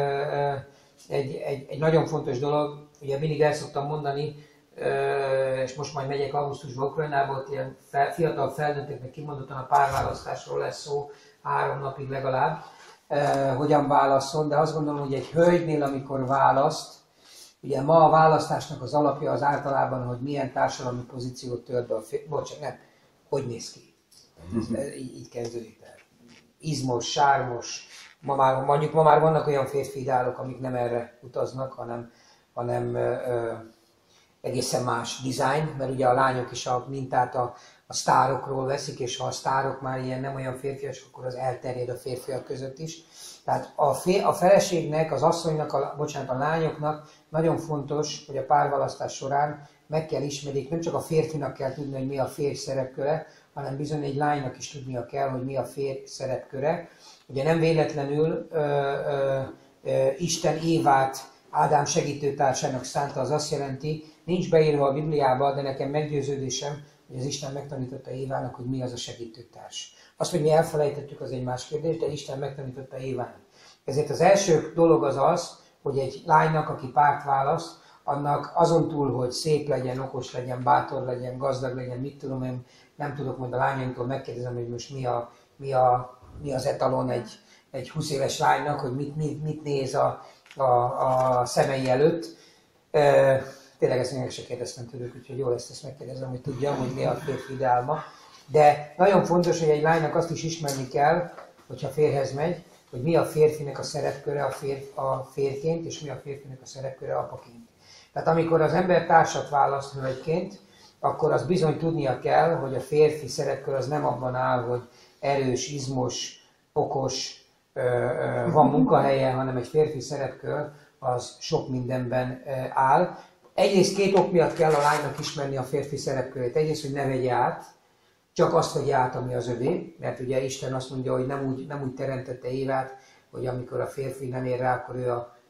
egy nagyon fontos dolog, ugye mindig el szoktam mondani, és most majd megyek augusztusban Ukrajnába, ott ilyen fiatal felnőtteknek kimondottan a párválasztásról lesz szó 3 napig legalább, hogyan válasszon, de azt gondolom, hogy egy hölgynél, amikor választ, ugye ma a választásnak az alapja az általában, hogy milyen társadalmi pozíciót tölt be a férfi, hogy néz ki. Így kezdődik el. Izmos, sármos, ma már vannak olyan férfi ideálok, amik nem erre utaznak, hanem egészen más dizájn, mert ugye a lányok is a mintát a sztárokról veszik, és ha a sztárok már ilyen nem olyan férfias, akkor az elterjed a férfiak között is. Tehát a feleségnek, az asszonynak, a lányoknak nagyon fontos, hogy a párválasztás során meg kell ismerjék, nem csak a férfinak kell tudni, hogy mi a férj szerepköre, hanem bizony egy lánynak is tudnia kell, hogy mi a férj szerepköre. Ugye nem véletlenül Isten Évát Ádám segítőtársának szánta, az azt jelenti, nincs beírva a Bibliába, de nekem meggyőződésem, hogy az Isten megtanította Évának, hogy mi az a segítőtárs. Azt, hogy mi elfelejtettük, az egy más kérdés, de Isten megtanította Évának. Ezért az első dolog az, hogy egy lánynak, aki párt választ, annak azon túl, hogy szép legyen, okos legyen, bátor legyen, gazdag legyen, mit tudom én, nem tudok, majd a lányaimtól megkérdezem, hogy most mi az etalon egy 20 éves lánynak, hogy mit néz a szemei előtt. Tényleg ezt még se kérdeztem tőlük, úgyhogy jó lesz ezt megkérdezem, hogy tudjam, hogy mi a férfi ideálma. De nagyon fontos, hogy egy lánynak azt is ismerni kell, hogyha férjhez megy, hogy mi a férfinek a szerepköre a férként, és mi a férfinek a szerepköre apaként. Tehát amikor az ember társat választ hölgyként, akkor az bizony tudnia kell, hogy a férfi szerepkör az nem abban áll, hogy erős, izmos, okos, van munkahelye, hanem egy férfi szerepkör az sok mindenben áll. Egyrészt 2 ok miatt kell a lánynak ismerni a férfi szerepkörét. Egyrészt, hogy ne vegye át, csak azt vegye át, ami az övé, mert ugye Isten azt mondja, hogy nem úgy teremtette Évát, hogy amikor a férfi nem ér rá, akkor ő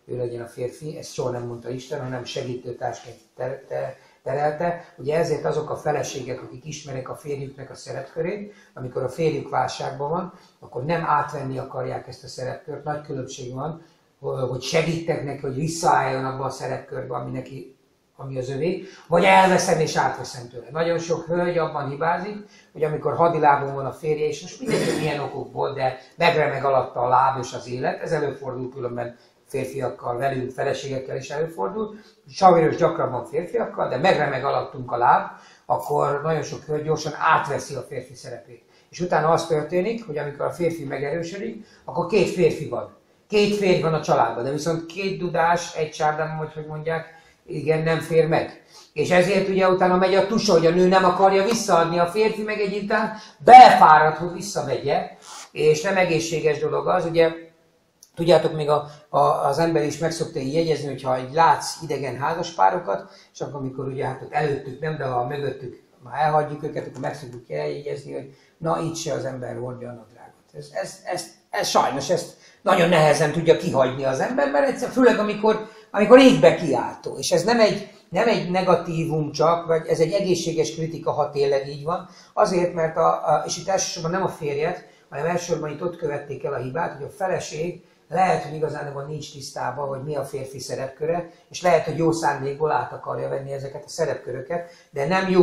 ő legyen a férfi, ezt soha nem mondta Isten, hanem segítőtársként terelte. Ugye ezért azok a feleségek, akik ismerik a férjüknek a szerepkörét, amikor a férjük válságban van, akkor nem átvenni akarják ezt a szerepkört. Nagy különbség van, hogy segítek neki, hogy visszaálljon abba a szerepkörbe, ami az övé, vagy elveszem és átveszem tőle. Nagyon sok hölgy abban hibázik, hogy amikor hadilábon van a férje, és most mindegy, milyen okokból, de megremeg alatta a láb és az élet, ez előfordul különben férfiakkal, velünk, feleségekkel is előfordul, sajnos gyakrabban férfiakkal, de megremeg alattunk a láb, akkor nagyon sok hölgy gyorsan átveszi a férfi szerepét. És utána az történik, hogy amikor a férfi megerősödik, akkor két férfi van. Két férj van a családban, de viszont két dudás, egy csárdám, hogy mondják, igen, nem fér meg. És ezért ugye utána megy a tusa, hogy a nő nem akarja visszaadni, a férfi meg egy után belefárad, hogy visszavegye, és nem egészséges dolog az, ugye, tudjátok, még az ember is meg szokta így jegyezni, hogyha látsz idegen házaspárokat, és akkor amikor ugye hát ott előttük nem, de ha mögöttük már elhagyjuk őket, akkor meg szoktuk eljegyezni, hogy na itt se az ember hordja a nadrágot. Ez sajnos ezt nagyon nehezen tudja kihagyni az ember, mert egyszer, főleg amikor égbe kiáltó. És ez nem egy negatívum csak, vagy ez egy egészséges kritika, ha tényleg így van. Azért, mert és itt elsősorban nem a férjet, hanem elsősorban itt ott követték el a hibát, hogy a feleség lehet, hogy igazán nincs tisztában, hogy mi a férfi szerepköre, és lehet, hogy jó szándékból át akarja venni ezeket a szerepköröket, de nem jó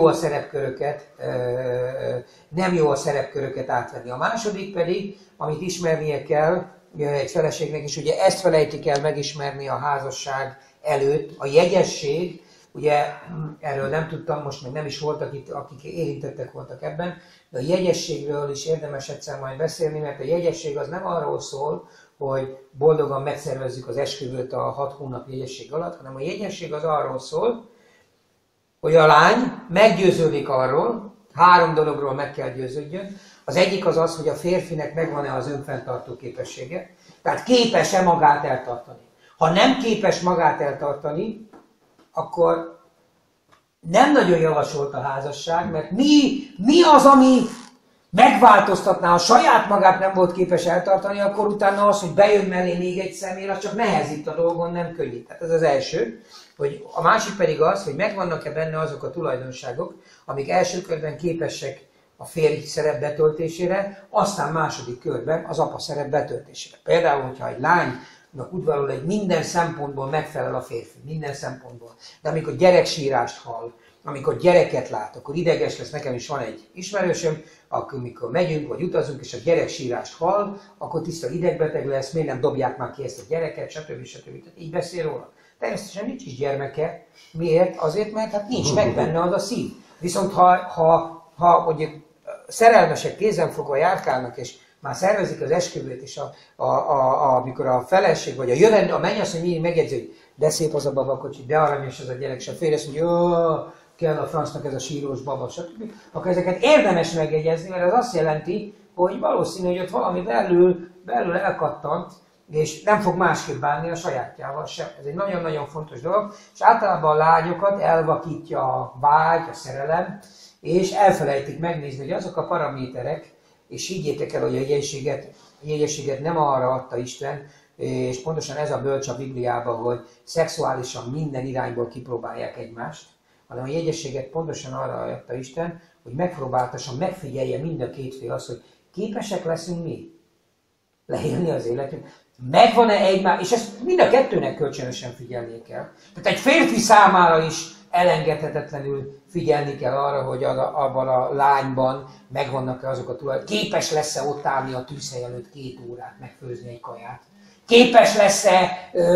a szerepköröket átvenni. A második pedig, amit ismernie kell egy feleségnek is, ugye ezt felejtik el megismerni a házasság előtt, a jegyesség, ugye erről nem tudtam, most meg nem is voltak itt, akik érintettek voltak ebben, de a jegyességről is érdemes egyszer majd beszélni, mert a jegyesség az nem arról szól, hogy boldogan megszervezzük az esküvőt a 6 hónap jegyesség alatt, hanem a jegyesség az arról szól, hogy a lány meggyőződik arról, 3 dologról meg kell győződjön. Az egyik az az, hogy a férfinek megvan-e az önfenntartó képessége, tehát képes-e magát eltartani. Ha nem képes magát eltartani, akkor nem nagyon javasolt a házasság, mert mi az, ami megváltoztatná, ha saját magát nem volt képes eltartani, akkor utána az, hogy bejön mellé még egy személy, az csak nehezít a dolgon, nem könnyít. Tehát ez az első. Hogy a másik pedig az, hogy megvannak-e benne azok a tulajdonságok, amik első körben képesek a férj szerep betöltésére, aztán második körben az apa szerep betöltésére. Például, hogyha egy lánynak udvarol, egy minden szempontból megfelel a férfi, minden szempontból. De amikor gyereksírást hall, amikor gyereket lát, akkor ideges lesz. Nekem is van egy ismerősöm, amikor megyünk vagy utazunk, és a gyerek sírást hall, akkor tiszta idegbeteg lesz, miért nem dobják már ki ezt a gyereket, stb. Tehát így beszél róla. Természetesen nincs is gyermeke. Miért? Azért, mert hát nincs meg benne az a szív. Viszont ha mondjuk szerelmesek kézenfogva járkálnak, és már szervezik az esküvőt, és amikor a feleség, vagy a mennyasszony mindig megjegyzi, hogy de szép az a babakocsi, de aranyos az a gyerek, és a férj azt mondja, kell a francnak ez a sírós baba, stb. Akkor ezeket érdemes megjegyezni, mert ez azt jelenti, hogy valószínű, hogy ott valami belül elkattant, és nem fog másképp bánni a sajátjával sem. Ez egy nagyon-nagyon fontos dolog, és általában a lányokat elvakítja a vágy, a szerelem, és elfelejtik megnézni, hogy azok a paraméterek, és higgyétek el, hogy a jegyességet nem arra adta Isten, és pontosan ez a bölcs a Bibliában, hogy szexuálisan minden irányból kipróbálják egymást, hanem a jegyességet pontosan arra adta Isten, hogy megpróbáltasson, megfigyelje mind a két fél azt, hogy képesek leszünk mi leélni az életünk. Megvan-e egymás, és ezt mind a kettőnek kölcsönösen figyelni kell. Tehát egy férfi számára is elengedhetetlenül figyelni kell arra, hogy abban a lányban megvannak-e azok a tulajdonságok. Képes lesz-e ott állni a tűzhely előtt 2 órát megfőzni egy kaját. Képes lesz-e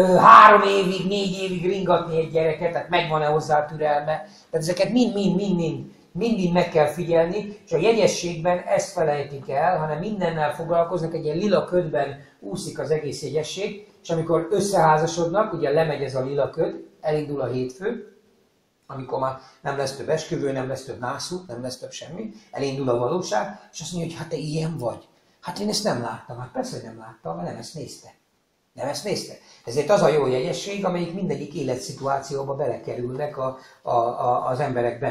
3 évig, 4 évig ringatni egy gyereket, tehát megvan-e hozzá a türelme. Tehát ezeket mind meg kell figyelni, és a jegyességben ezt felejtik el, hanem mindennel foglalkoznak, egy ilyen lila ködben úszik az egész jegyesség, és amikor összeházasodnak, ugye lemegy ez a lila köd, elindul a hétfő, amikor már nem lesz több esküvő, nem lesz több nászút, nem lesz több semmi, elindul a valóság, és azt mondja, hogy hát te ilyen vagy. Hát én ezt nem láttam, hát persze, hogy nem láttam, mert nem ezt nézte. Nem ezt nézte. Ezért az a jó jegyesség, amelyik mindegyik életszituációba belekerülnek az emberek benne.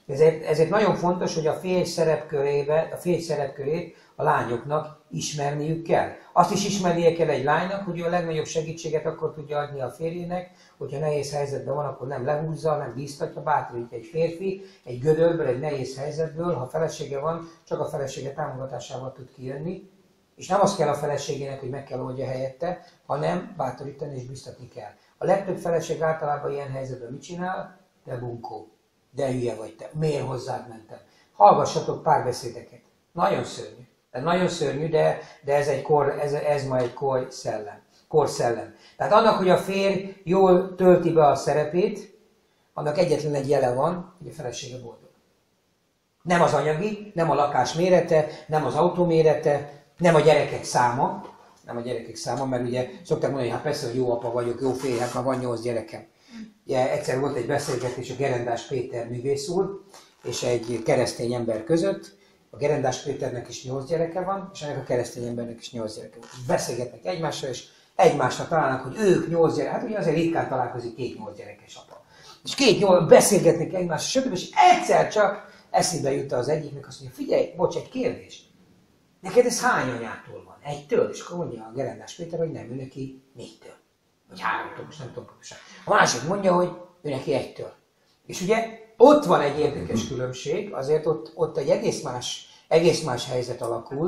Ezért nagyon fontos, hogy a férj szerepkörét a lányoknak ismerniük kell. Azt is ismernie kell egy lánynak, hogy ő a legnagyobb segítséget akkor tudja adni a férjének, hogyha nehéz helyzetben van, akkor nem lehúzza, nem bíztatja, bátorítja egy férfi, egy gödörből, egy nehéz helyzetből, ha felesége van, csak a felesége támogatásával tud kijönni, és nem az kell a feleségének, hogy meg kell oldja helyette, hanem bátorítani és biztatni kell. A legtöbb feleség általában ilyen helyzetben mit csinál? De bunkó, de hülye vagy te, miért hozzád mentem? Hallgassatok párbeszédeket. Nagyon szörnyű. Nagyon szörnyű, de ez ma egy korszellem. Tehát annak, hogy a férj jól tölti be a szerepét, annak egyetlen egy jele van, hogy a felesége boldog. Nem az anyagi, nem a lakás mérete, nem az autó mérete, nem a gyerekek száma, mert ugye szokták mondani, hogy hát persze, hogy jó apa vagyok, jó férj, hát már van 8 gyerekem. Ugye egyszer volt egy beszélgetés a Gerendás Péter művész úr és egy keresztény ember között. A Gerendás Péternek is 8 gyereke van, és ennek a keresztény embernek is 8 gyereke van. Beszélgetnek egymással, és egymásra találnak, hogy ők 8 gyerek, hát ugye azért ritkán találkozik 2 8 gyerekes apa. És 2 8 beszélgetnek egymással, stb. És egyszer csak eszébe jut az egyiknek, azt mondja, figyelj, bocs, egy kérdés. Neked ez hány anyától van? 1-től? És akkor mondja a Gerendás Péter, hogy nem, ő neki 4-től. Vagy 3-től, most nem tudom pontosan. A másik mondja, hogy ő neki 1-től. És ugye ott van egy érdekes különbség, azért ott egy egész más helyzet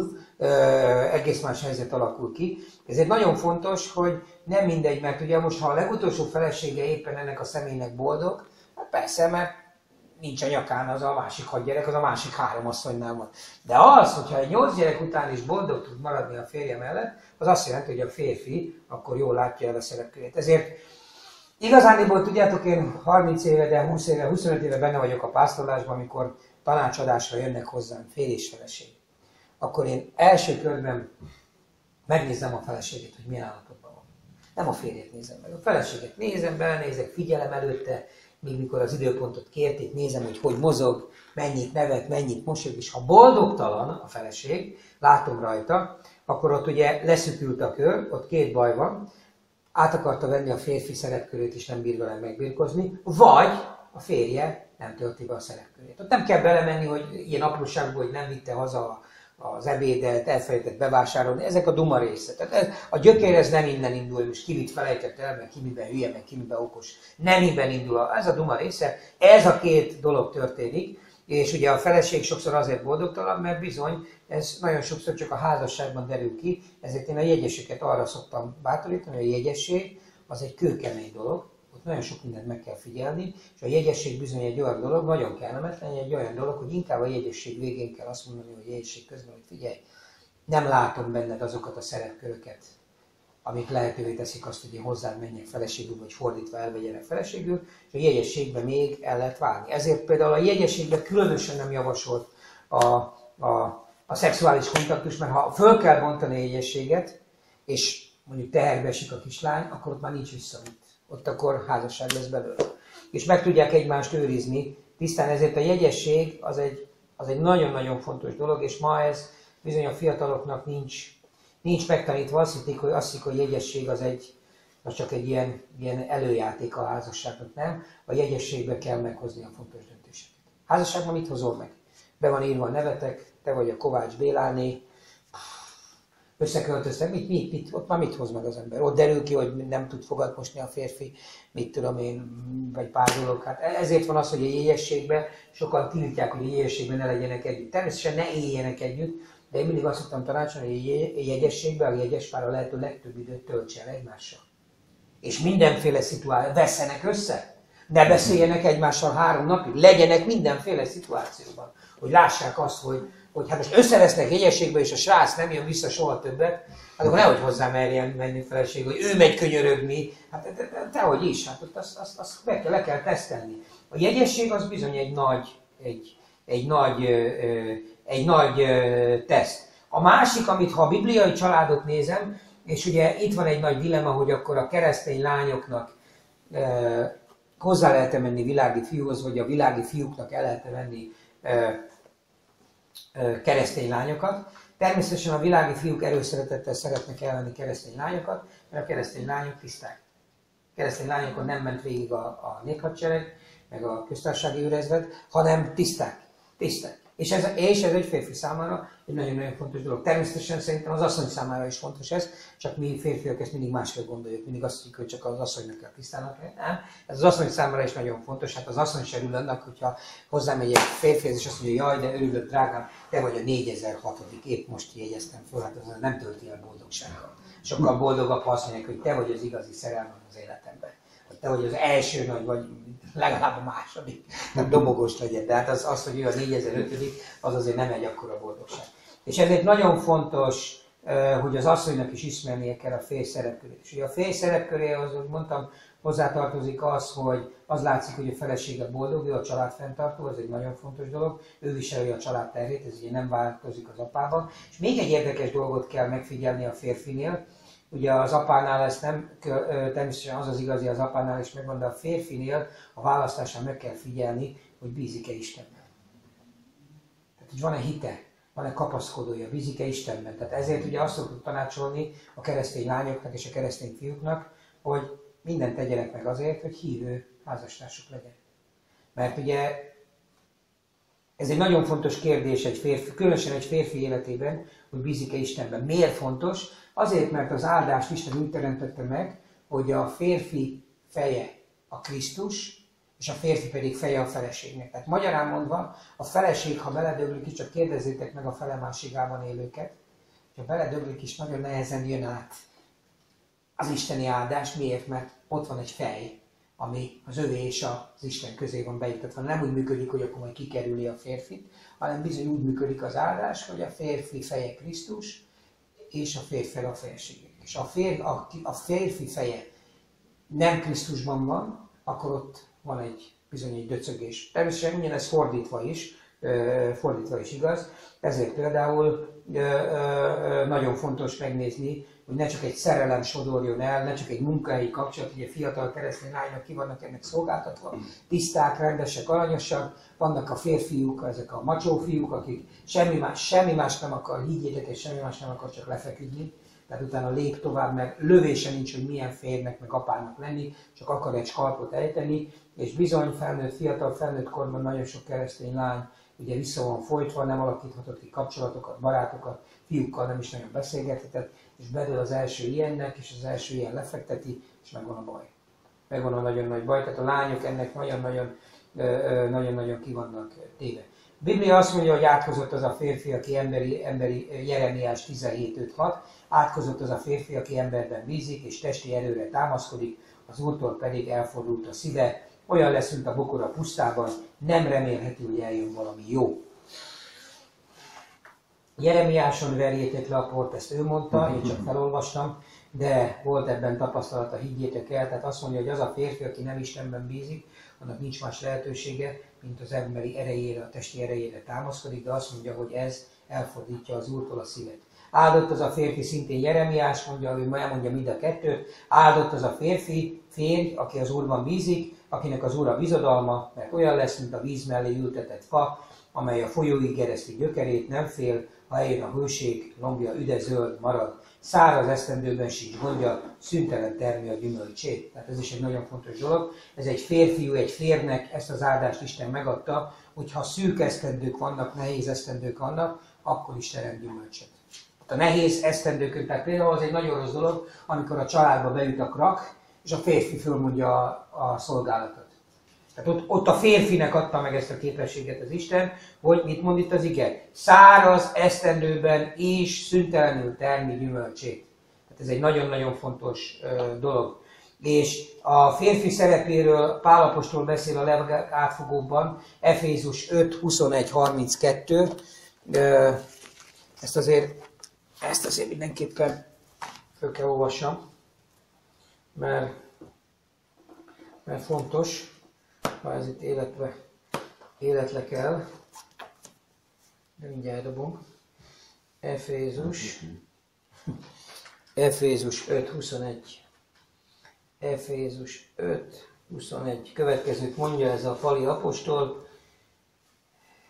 alakul ki. Ezért nagyon fontos, hogy nem mindegy, mert ugye most, ha a legutolsó felesége éppen ennek a személynek boldog, hát persze, mert nincs a nyakán az a másik 6 gyerek, az a másik 3 asszonynál van. De az, hogyha egy 8 gyerek után is boldog tud maradni a férje mellett, az azt jelenti, hogy a férfi akkor jól látja el a szerepkörét. Ezért igazániból tudjátok, én 30 éve, de 20 éve, 25 éve benne vagyok a pásztorlásban, amikor tanácsadásra jönnek hozzám férj és feleség. Akkor én első körben megnézem a feleségét, hogy milyen állapotban van. Nem a férjet nézem meg, a feleséget nézem, belenézek, figyelem előtte, még mikor az időpontot kérték, nézem, hogy mozog, mennyit nevet, mennyit mosolyog, és ha boldogtalan a feleség, látom rajta, akkor ott ugye leszűkült a kör, ott 2 baj van, át akarta venni a férfi szerepkörét és nem bír vele megbirkozni, vagy a férje nem tölti be a szerepkörét. Ott nem kell belemenni, hogy ilyen apróságból, hogy nem vitte haza az ebédet, elfelejtett bevásárolni, ezek a duma része. Tehát a gyökér ez nem innen indul, most ki mit felejtett el, meg ki miben hülye, meg ki miben okos. Nem innen indul, ez a duma része, ez a 2 dolog történik, és ugye a feleség sokszor azért boldogtalan, mert bizony ez nagyon sokszor csak a házasságban derül ki, ezért én a jegyességet arra szoktam bátorítani, hogy a jegyesség az egy kőkemény dolog, ott nagyon sok mindent meg kell figyelni, és a jegyesség bizony egy olyan dolog, nagyon kellemetlen, egy olyan dolog, hogy inkább a jegyesség végén kell azt mondani, hogy jegyesség közben, hogy figyelj, nem látom benned azokat a szerepköröket, amik lehetővé teszik azt, hogy én hozzád menjek feleségül, vagy fordítva elvegyenek feleségül, és a jegyességben még el lehet válni. Ezért például a jegyességben különösen nem javasolt a szexuális kontaktus, mert ha föl kell bontani a jegyességet, és mondjuk teherbe esik a kislány, akkor ott már nincs visszaút. Ott akkor házasság lesz belőle. És meg tudják egymást őrizni. Tisztán ezért a jegyesség az egy nagyon-nagyon fontos dolog, és ma ez bizony a fiataloknak nincs megtanítva, azt hiszik, hogy jegyesség az csak egy ilyen előjáték a házasságnak, nem? A jegyességbe kell meghozni a fontos döntéseket. Házasságban mit hozol meg? Be van írva a nevetek, te vagy a Kovács Béláné, összeköltöztek, mit, ott már mit hoz meg az ember? Ott derül ki, hogy nem tud fogat mosni a férfi, mit tudom én, vagy pár dolog. Hát ezért van az, hogy a jegyességben sokan tiltják, hogy a jegyességben ne legyenek együtt. Természetesen ne éljenek együtt, de én mindig azt szoktam tanácsolni, hogy a jegyességben a jegyespár a lehető legtöbb időt töltse el egymással. És mindenféle szituáció, veszenek össze, ne beszéljenek egymással 3 napig, legyenek mindenféle szituációban, hogy lássák azt, hogy hát most összevesznek jegyességbe, és a srác nem jön vissza soha többet, hát akkor nehogy hozzá merjen menni feleség, hogy ő megy könyörögni, hát tehogy is, hát ott azt le kell tesztelni. A jegyesség az bizony egy nagy teszt. A másik, amit ha a bibliai családot nézem, és ugye itt van egy nagy dilemma, hogy akkor a keresztény lányoknak hozzá lehet menni világi fiúhoz, vagy a világi fiúknak el lehet venni keresztény lányokat. Természetesen a világi fiúk erőszeretettel szeretnek elvenni keresztény lányokat, mert a keresztény lányok tiszták. keresztény lányokon nem ment végig a néphadsereg, meg a köztársasági őrezred, hanem tiszták. És ez egy férfi számára egy nagyon-nagyon fontos dolog. Természetesen szerintem az asszony számára is fontos ez, csak mi férfiak ezt mindig másképp gondoljuk, mindig azt mondjuk, hogy csak az asszonynak kell tisztának lenni. Nem, ez az asszony számára is nagyon fontos, hát az asszony se örül annak, hogyha hozzám egy férfi, és azt mondja, jaj, de örülök, drágám, te vagy a 4006. Épp most jegyeztem föl, hát az nem tölti el boldogsággal. Sokkal boldogabb, ha azt mondják, hogy te vagy az igazi szerelmem az életemben. Hogy te vagy az első nagy, vagy legalább a második, nem dobogós legyen. De hát az, hogy ő a 4005. az azért nem egy akkora boldogság. És ezért nagyon fontos, hogy az asszonynak is ismernie kell a férj szerepkörét. És ugye a férj szerepköréhez, ahogy mondtam, hozzátartozik az, hogy az látszik, hogy a felesége boldog, ő a családfenntartó, ez egy nagyon fontos dolog, ő viseli a család terhét, ez ugye nem változik az apában. És még egy érdekes dolgot kell megfigyelni a férfinél, ugye az apánál ezt nem, természetesen az az igazi az apánál is megvan, de a férfinél a választásán meg kell figyelni, hogy bízik-e Istenben. Tehát, hogy van-e hite, van-e kapaszkodója, bízik-e Istenben. Tehát ezért ugye azt szoktuk tanácsolni a keresztény lányoknak és a keresztény fiúknak, hogy mindent tegyenek meg azért, hogy hívő házastársuk legyen. Mert ugye ez egy nagyon fontos kérdés egy férfi, különösen egy férfi életében, hogy bízik-e Istenben. Miért fontos? Azért, mert az áldást Isten úgy teremtette meg, hogy a férfi feje a Krisztus, és a férfi pedig feje a feleségnek. Tehát magyarán mondva, a feleség, ha beledöglik is, csak kérdezzétek meg a felemásigában élőket, ha beledöglik is, nagyon nehezen jön át az isteni áldás. Miért? Mert ott van egy fej, ami az övé és az Isten közé van bejutatva. Nem úgy működik, hogy akkor majd kikerüli a férfit, hanem bizony úgy működik az áldás, hogy a férfi feje Krisztus, és a férfi a feleségek. És a férfi feje nem Krisztusban van, akkor ott van bizony egy döcögés. Természetesen ugyanez fordítva is igaz. Ezért például nagyon fontos megnézni, hogy ne csak egy szerelem sodorjon el, ne csak egy munkahelyi kapcsolat, ugye fiatal keresztény lányok ki vannak ennek szolgáltatva, tiszták, rendesek, aranyosak, vannak a férfiúk, ezek a macsó fiúk, akik semmi más nem akar, higgyétek, és semmi más nem akar, csak lefeküdni. Tehát utána lép tovább, mert lövése nincs, hogy milyen férnek, meg apának lenni, csak akar egy skalpot ejteni, és bizony fiatal felnőtt korban nagyon sok keresztény lány ugye vissza van folytva, nem alakíthatott ki kapcsolatokat, barátokat, fiúkkal nem is nagyon beszélgethetett, és bedől az első ilyennek, és az első ilyen lefekteti, és megvan a baj. Megvan a nagyon nagy baj, tehát a lányok ennek nagyon-nagyon ki vannak téve. A Biblia azt mondja, hogy átkozott az a férfi, aki emberi Jeremiás 17.5.6, átkozott az a férfi, aki emberben bízik, és testi erőre támaszkodik, az Úrtól pedig elfordult a szíve, olyan lesz, mint a bokor a pusztában, nem remélhető, hogy eljön valami jó. Jeremiáson verjétek le a port, ezt ő mondta, én csak felolvastam, de volt ebben tapasztalata, higgyétek el, tehát azt mondja, hogy az a férfi, aki nem Istenben bízik, annak nincs más lehetősége, mint az emberi erejére, a testi erejére támaszkodik, de azt mondja, hogy ez elfordítja az Úrtól a szívet. Áldott az a férfi, szintén Jeremiás mondja, ő elmondja mind a kettőt, áldott az a férj, aki az Úrban bízik, akinek az Úr a bizodalma, mert olyan lesz, mint a víz mellé ültetett fa, amely a folyóig ereszti gyökerét, nem fél, ha eljön a hőség, lombja üde-zöld marad, száraz esztendőben sincs gondja, szüntelen termi a gyümölcsét. Tehát ez is egy nagyon fontos dolog. Ez egy férfiú, egy férnek ezt az áldást Isten megadta, hogyha szűk esztendők vannak, nehéz esztendők vannak, akkor is terem gyümölcsöt. A nehéz esztendőkön, tehát például az egy nagyon rossz dolog, amikor a családba beüt a krak, és a férfi fölmondja a szolgálatot. Tehát ott a férfinek adta meg ezt a képességet az Isten, hogy mit mond itt az ige? Száraz esztendőben is szüntelenül termi gyümölcsét. Tehát ez egy nagyon-nagyon fontos dolog. És a férfi szerepéről Pál apostol beszél a legátfogóbban, Efézus 5, 21, 32. Ezt azért mindenképpen föl kell olvassam, mert fontos, ha ez itt életle kell, de mindjárt dobom. Efézus 5, 21. Efézus 5, 21. Következőt mondja ez a pali apostol.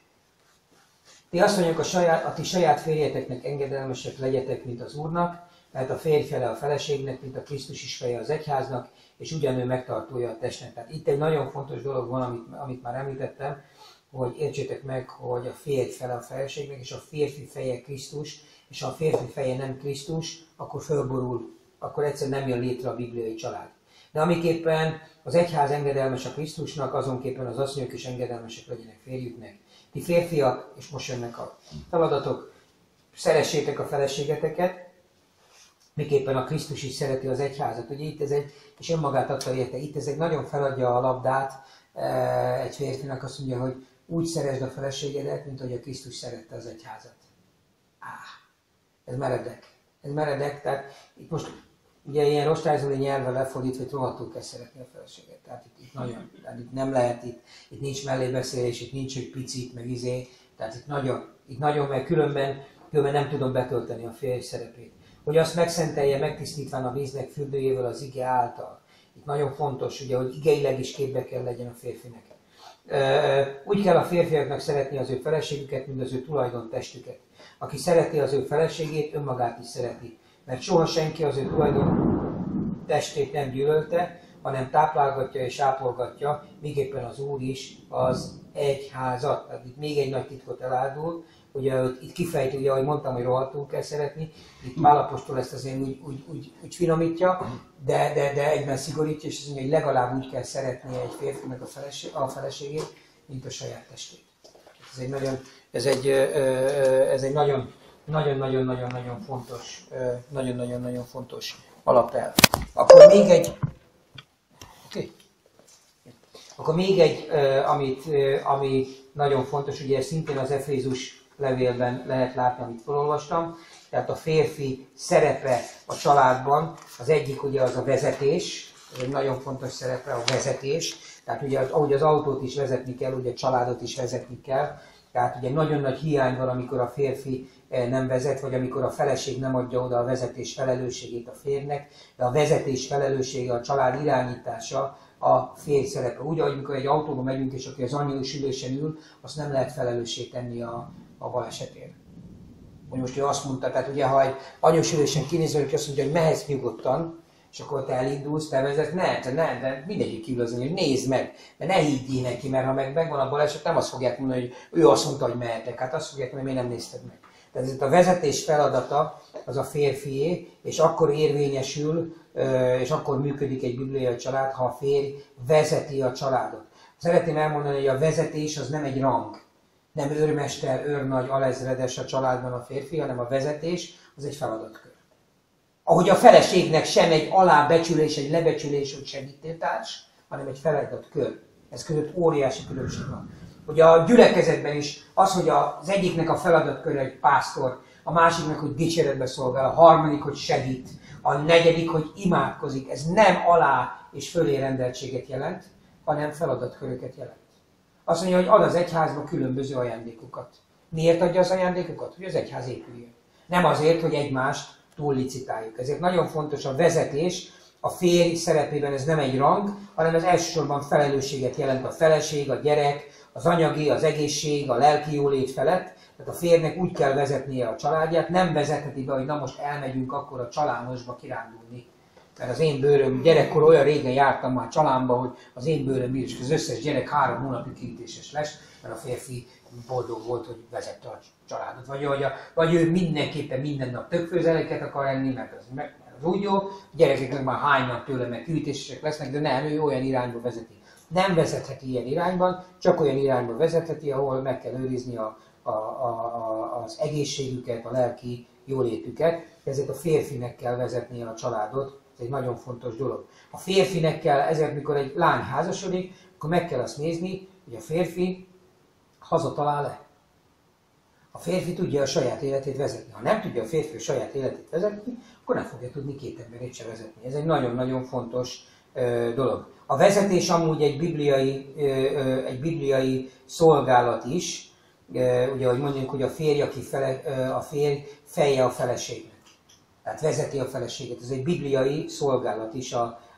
Ti asszonyok, a ti saját férjeteknek engedelmesek legyetek, mint az Úrnak, tehát a férj fele a feleségnek, mint a Krisztus is feje az egyháznak, és ugyanő megtartója a testnek. Tehát itt egy nagyon fontos dolog van, amit már említettem, hogy értsétek meg, hogy a férj fele a feleségnek, és a férfi feje Krisztus, és ha a férfi feje nem Krisztus, akkor fölborul, akkor egyszerűen nem jön létre a bibliai család. De amiképpen az egyház engedelmes a Krisztusnak, azonképpen az asszonyok is engedelmesek legyenek férjüknek. Ti férfiak, és most jönnek a feladatok, szeressétek a feleségeteket, miképpen a Krisztus is szereti az egyházat. Ugye itt ez egy, és önmagát adta érte, itt ez egy nagyon feladja a labdát egy férfinak, azt mondja, hogy úgy szeresd a feleségedet, mint hogy a Krisztus szerette az egyházat. Ez meredek. Ez meredek, tehát itt most ugye ilyen rostályzói nyelvvel lefordítva, hogy rohadtul kell szeretni a feleséget. Tehát tehát itt nem lehet, itt nincs mellébeszélés, itt nincs, hogy picit, meg tehát itt nagyon, mert különben nem tudom betölteni a férj szerepét. Hogy azt megszentelje, megtisztítván a víznek fürdőjével az ige által. Itt nagyon fontos, ugye, hogy igeileg is képbe kell legyen a férfinek. Úgy kell a férfiaknak szeretni az ő feleségüket, mint az ő tulajdontestüket. Aki szereti az ő feleségét, önmagát is szereti. Mert soha senki az ő tulajdontestét nem gyűlölte, hanem táplálgatja és ápolgatja, miképpen az Úr is az egyházat. Tehát itt még egy nagy titkot elárul, ugye itt kifejti, ugye, ahogy mondtam, hogy rohadtul kell szeretni, itt Pál apostol ezt azért úgy finomítja, de egyben szigorítja, és azt mondja, hogy legalább úgy kell szeretni egy férfinak a feleségét, mint a saját testét. Ez egy nagyon fontos alapelv. Akkor még egy, ami nagyon fontos, ugye szintén az Efézus levélben lehet látni, amit felolvastam, tehát a férfi szerepe a családban, az egyik ugye az a vezetés, ez egy nagyon fontos szerepe a vezetés, tehát ugye ahogy az autót is vezetni kell, ugye a családot is vezetni kell, tehát ugye nagyon nagy hiány van, amikor a férfi nem vezet, vagy amikor a feleség nem adja oda a vezetés felelősségét a férnek, de a vezetés felelőssége, a család irányítása a férj szerepe. Úgy, ahogy amikor egy autóban megyünk, és aki az anyós ülésen ül, azt nem lehet felelőssé tenni a balesetért. Hogy most ő azt mondta, tehát ugye, ha egy anyós ülésen kinézve, hogy azt mondja, hogy mehetsz nyugodtan, és akkor te elindulsz, te vezetsz, de mindegyik kiülözni, hogy nézd meg, de ne higgyél neki, mert ha megvan a baleset, nem azt fogják mondani, hogy ő azt mondta, hogy mehetek, hát azt fogják mondani, hogy miért nem nézted meg. Tehát ez a vezetés feladata az a férfié, és akkor érvényesül, és akkor működik egy bibliai család, ha a férj vezeti a családot. Szeretném elmondani, hogy a vezetés az nem egy rang. Nem őrmester, őrnagy, alezredes a családban a férfi, hanem a vezetés az egy feladatkör. Ahogy a feleségnek sem egy alábecsülés, egy lebecsülés, hogy segítőtárs, hanem egy feladatkör. Ez között óriási különbség van. Ugye a gyülekezetben is az, hogy az egyiknek a feladatkör egy pásztor, a másiknak, hogy dicséretbe szolgál, a harmadik, hogy segít, a negyedik, hogy imádkozik. Ez nem alá és fölé rendeltséget jelent, hanem feladatköröket jelent. Azt mondja, hogy ad az egyházba különböző ajándékokat. Miért adja az ajándékokat? Hogy az egyház épüljön. Nem azért, hogy egymást túllicitáljuk. Ezért nagyon fontos a vezetés, a férj szerepében ez nem egy rang, hanem ez elsősorban felelősséget jelent a feleség, a gyerek, az anyagi, az egészség, a lelki jólét felett. Tehát a férjnek úgy kell vezetnie a családját, nem vezetheti be, hogy na most elmegyünk akkor a csalánosba kirándulni. Mert az én bőröm, gyerekkor olyan régen jártam már csalámba, hogy az én bőröm is, az összes gyerek 3 hónapig kiütéses lesz, mert a férfi boldog volt, hogy vezette a családot. Vagy ő mindenképpen minden nap többfőzeleket akar enni, mert az úgy jó, a gyerekeknek már hánynak tőle, meg kiütésesek lesznek, de nem, ő olyan irányba vezeti. Nem vezetheti ilyen irányban, csak olyan irányba vezetheti, ahol meg kell őrizni az egészségüket, a lelki jólétüket, ezért a férfinek kell vezetnie a családot, ez egy nagyon fontos dolog. A férfinek kell, ezért mikor egy lány házasodik, akkor meg kell azt nézni, hogy a férfi hazatalál-e. A férfi tudja a saját életét vezetni. Ha nem tudja a férfi a saját életét vezetni, akkor nem fogja tudni 2 emberét se vezetni. Ez egy nagyon-nagyon fontos dolog. A vezetés amúgy egy bibliai szolgálat is, ugye, hogy mondjuk, hogy a férj, a férj feje a feleségnek. Tehát vezeti a feleséget. Ez egy bibliai szolgálat is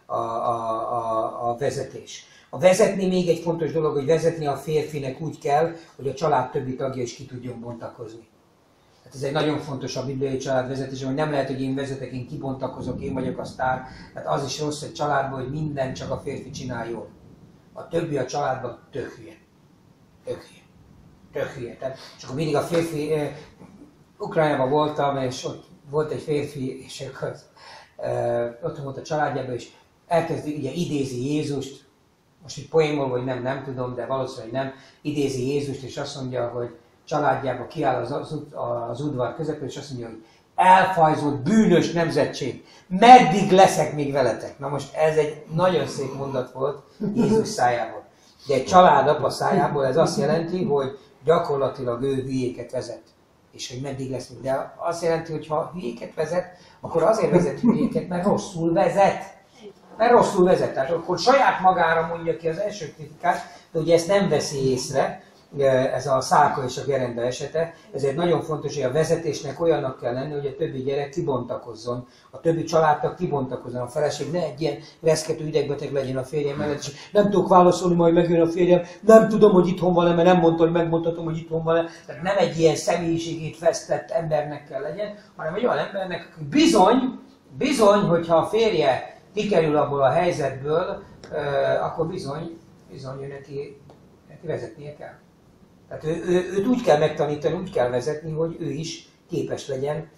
a vezetés. A vezetni még egy fontos dolog, hogy vezetni a férfinek úgy kell, hogy a család többi tagja is ki tudjon bontakozni. Tehát ez egy nagyon fontos a bibliai családvezetés, hogy nem lehet, hogy én vezetek, én kibontakozok, én vagyok a sztár. Tehát az is rossz egy családban, hogy minden csak a férfi csinál jól. A többi a családban tök hülye. Tök hülye. Tök hülye. Tehát, és akkor mindig a férfi, Ukrajnában voltam, és ott volt egy férfi, és akkor ott volt a családjában, és elkezdi, ugye idézi Jézust, most itt poénból, vagy nem tudom, de valószínűleg nem, idézi Jézust, és azt mondja, hogy családjába kiáll az udvar közepén, és azt mondja, hogy elfajzott, bűnös nemzetség, meddig leszek még veletek? Na most ez egy nagyon szép mondat volt Jézus szájából. De egy családapa szájából ez azt jelenti, hogy gyakorlatilag ő hülyéket vezet. És hogy meddig lesz még. De azt jelenti, hogy ha hülyéket vezet, akkor azért vezet hülyéket, mert rosszul vezet. Mert rosszul vezet. Tehát akkor saját magára mondja ki az első kritikát, de ugye ezt nem veszi észre, ez a Szálka és a gerenda esete. Ezért nagyon fontos, hogy a vezetésnek olyannak kell lenni, hogy a többi gyerek kibontakozzon, a többi családnak kibontakozzon, a feleség ne egy ilyen reszkető idegbeteg legyen a férjem mellett, és nem tudok válaszolni, majd megjön a férjem, nem tudom, hogy itthon van-e, mert nem mondta, hogy megmondhatom, hogy itthon van-e. Tehát nem egy ilyen személyiségét vesztett embernek kell legyen, hanem egy olyan embernek, aki bizony, hogyha a férje kikerül abból a helyzetből, akkor bizony neki vezetnie kell. Tehát őt úgy kell megtanítani, úgy kell vezetni, hogy ő is képes legyen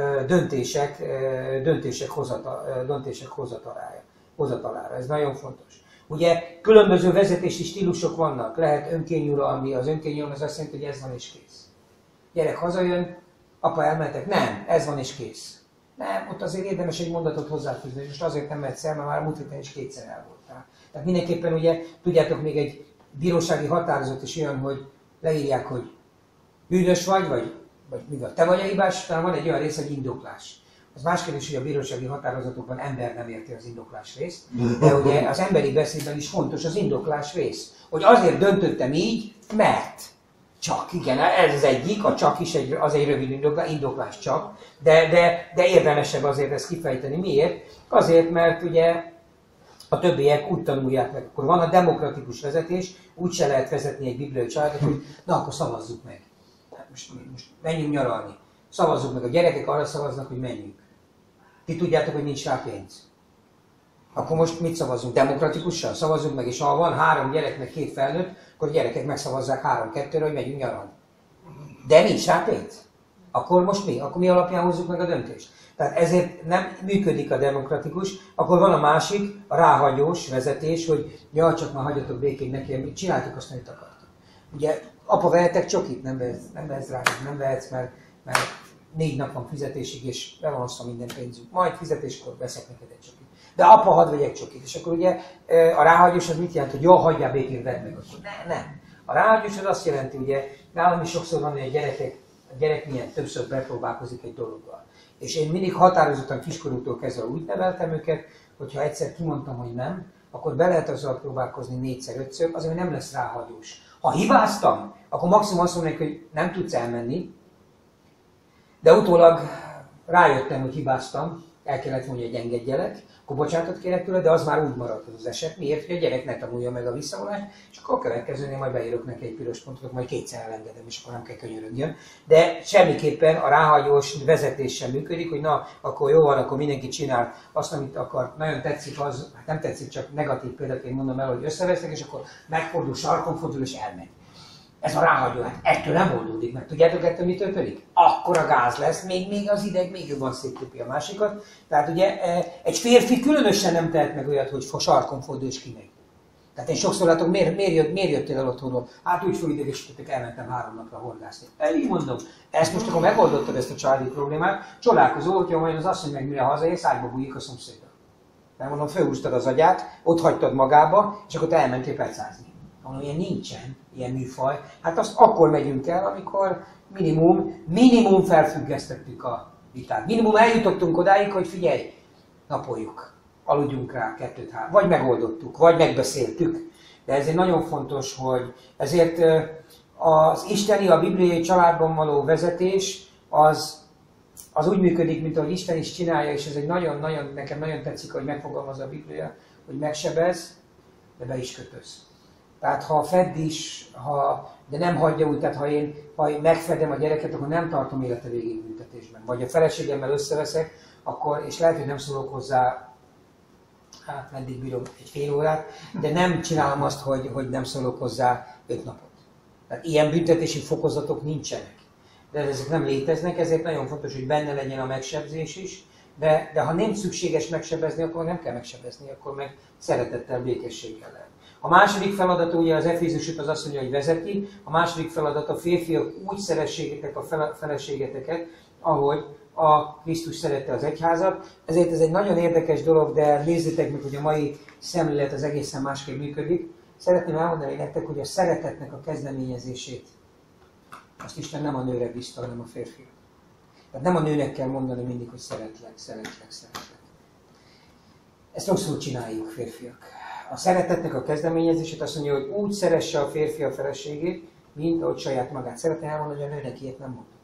döntések hozatalára. Ez nagyon fontos. Ugye különböző vezetési stílusok vannak. Lehet önkényuralmi. Az önkényuralmi az azt jelenti, hogy ez van és kész. Gyerek hazajön, apa elmehetek? Nem, ez van és kész. Nem, ott azért érdemes egy mondatot hozzáfűzni, és most azért nem mehetsz el, mert már múlt héten is kétszer el voltál. Tehát mindenképpen ugye, tudjátok, még egy bírósági határozat is olyan, hogy leírják, hogy bűnös vagy mivel te vagy a hibás, talán van egy olyan rész, hogy indoklás. Az más kérdés, hogy a bírósági határozatokban ember nem érti az indoklás részt, de ugye az emberi beszédben is fontos az indoklás rész. Hogy azért döntöttem így, mert csak, igen, ez az egyik, a csak is az egy rövid indoklás csak, de érdemesebb azért ezt kifejteni. Miért? Azért, mert ugye a többiek úgy tanulják meg. Akkor van a demokratikus vezetés, úgy se lehet vezetni egy bibliai családot, hogy na akkor szavazzuk meg. Most menjünk nyaralni. Szavazzuk meg. A gyerekek arra szavaznak, hogy menjünk. Ti tudjátok, hogy nincs rá pénz. Akkor most mit szavazzunk? Demokratikusan? Szavazzunk meg, és ha van 3 gyerek, meg 2 felnőtt, akkor a gyerekek megszavazzák 3-2-re, hogy megyünk nyaralni. De nincs rá pénz. Akkor most mi? Akkor mi alapján hozzuk meg a döntést? Tehát ezért nem működik a demokratikus, akkor van a másik, a ráhagyós vezetés, hogy ja, csak már hagyjatok békén neki, csináltuk azt, amit akartok. Ugye, apa, vehetek csokit? Nem vehetsz rá, nem vehetsz, mert 4 nap van fizetésig, és be van osztva minden pénzünk. Majd fizetéskor veszek neked egy csokit. De apa, hadd vegyek csokit. És akkor ugye a ráhagyós az mit jelent, hogy jó, hagyjál békén, vedd meg. Akkor nem. A ráhagyós az azt jelenti, ugye, nálam is sokszor van, hogy a gyerek milyen többször bepróbálkozik egy dologgal. És én mindig határozottan kiskorútól kezdve úgy neveltem őket, hogyha egyszer kimondtam, hogy nem, akkor be lehet azzal próbálkozni 4-5-ször, azért nem lesz ráhagyós. Ha hibáztam, akkor maximum azt mondom, hogy nem tudsz elmenni, de utólag rájöttem, hogy hibáztam, el kellett mondani, hogy engedjelek, akkor bocsánatot kérek tőle, de az már úgy maradt az eset. Miért? Hogy a gyerek ne tanulja meg a visszavonást, és akkor a következőnél majd beírok neki egy piros pontot, majd 2-szer elengedem, és akkor nem kell könyörögjön. De semmiképpen a ráhagyós vezetés sem működik, hogy na, akkor jó van, akkor mindenki csinál azt, amit akar. Nagyon tetszik az, hát nem tetszik, csak negatív példaként mondom el, hogy összevesznek, és akkor megfordul, sarkon fordul, és elmegy. Ez a ráhagyó, hát ettől nem oldódik meg. Tudjátok, ettől mi történik? Akkor a gáz lesz, még az ideg, még jobban szétköpi a másikat. Tehát ugye egy férfi különösen nem tehet meg olyat, hogy sarkon fordul és kimegy. Tehát én sokszor látom, miért jöttél el otthonról? Hát úgy fölidegesítettek, elmentem 3 napra horgászni. Így mondom, ezt most akkor megoldottad ezt a családi problémát, csodálkozó, hogyha majd az asszony meg mire hazaérsz, ágyba bújik a szomszédra. Nem mondom, fölhúztad az agyát, ott hagytad magába, és akkor te elmentél pecázni. Mondom, ilyen nincsen, ilyen műfaj. Hát azt akkor megyünk el, amikor minimum felfüggesztettük a vitát. Minimum eljutottunk odáig, hogy figyelj, napoljuk, aludjunk rá 2-3, vagy megoldottuk, vagy megbeszéltük. De ez egy nagyon fontos, hogy ezért az isteni, a bibliai családban való vezetés, az úgy működik, mint ahogy Isten is csinálja, és ez egy nekem nagyon tetszik, hogy megfogalmazza a Biblia, hogy megsebez, de be is kötöz. Tehát ha fedd is, de nem hagyja úgy, tehát ha én megfedem a gyereket, akkor nem tartom élete végig büntetésben. Vagy a feleségemmel összeveszek, akkor, és lehet, hogy nem szólok hozzá, hát meddig bírom, egy fél órát, de nem csinálom azt, hogy nem szólok hozzá 5 napot. Tehát ilyen büntetési fokozatok nincsenek. De ezek nem léteznek, ezért nagyon fontos, hogy benne legyen a megsebzés is, de ha nem szükséges megsebezni, akkor nem kell megsebezni, akkor meg szeretettel, békességgel lehet. A második feladat, ugye az Efézus 5 az azt mondja, hogy vezeti, a második feladat a férfiak úgy szerességetek a feleségeteket, ahogy a Krisztus szerette az egyházat. Ezért ez egy nagyon érdekes dolog, de nézzétek meg, hogy a mai szemlélet az egészen másképp működik. Szeretném elmondani nektek, hogy a szeretetnek a kezdeményezését azt Isten nem a nőre bízta, hanem a férfiak. Tehát nem a nőnek kell mondani mindig, hogy szeretlek, szeretlek, szeretlek. Ezt rosszul csináljuk, férfiak. A szeretetnek a kezdeményezését azt mondja, hogy úgy szeresse a férfi a feleségét, mint ahogy saját magát szeretne. Elmondani, hogy a nőnek ilyet nem mondok.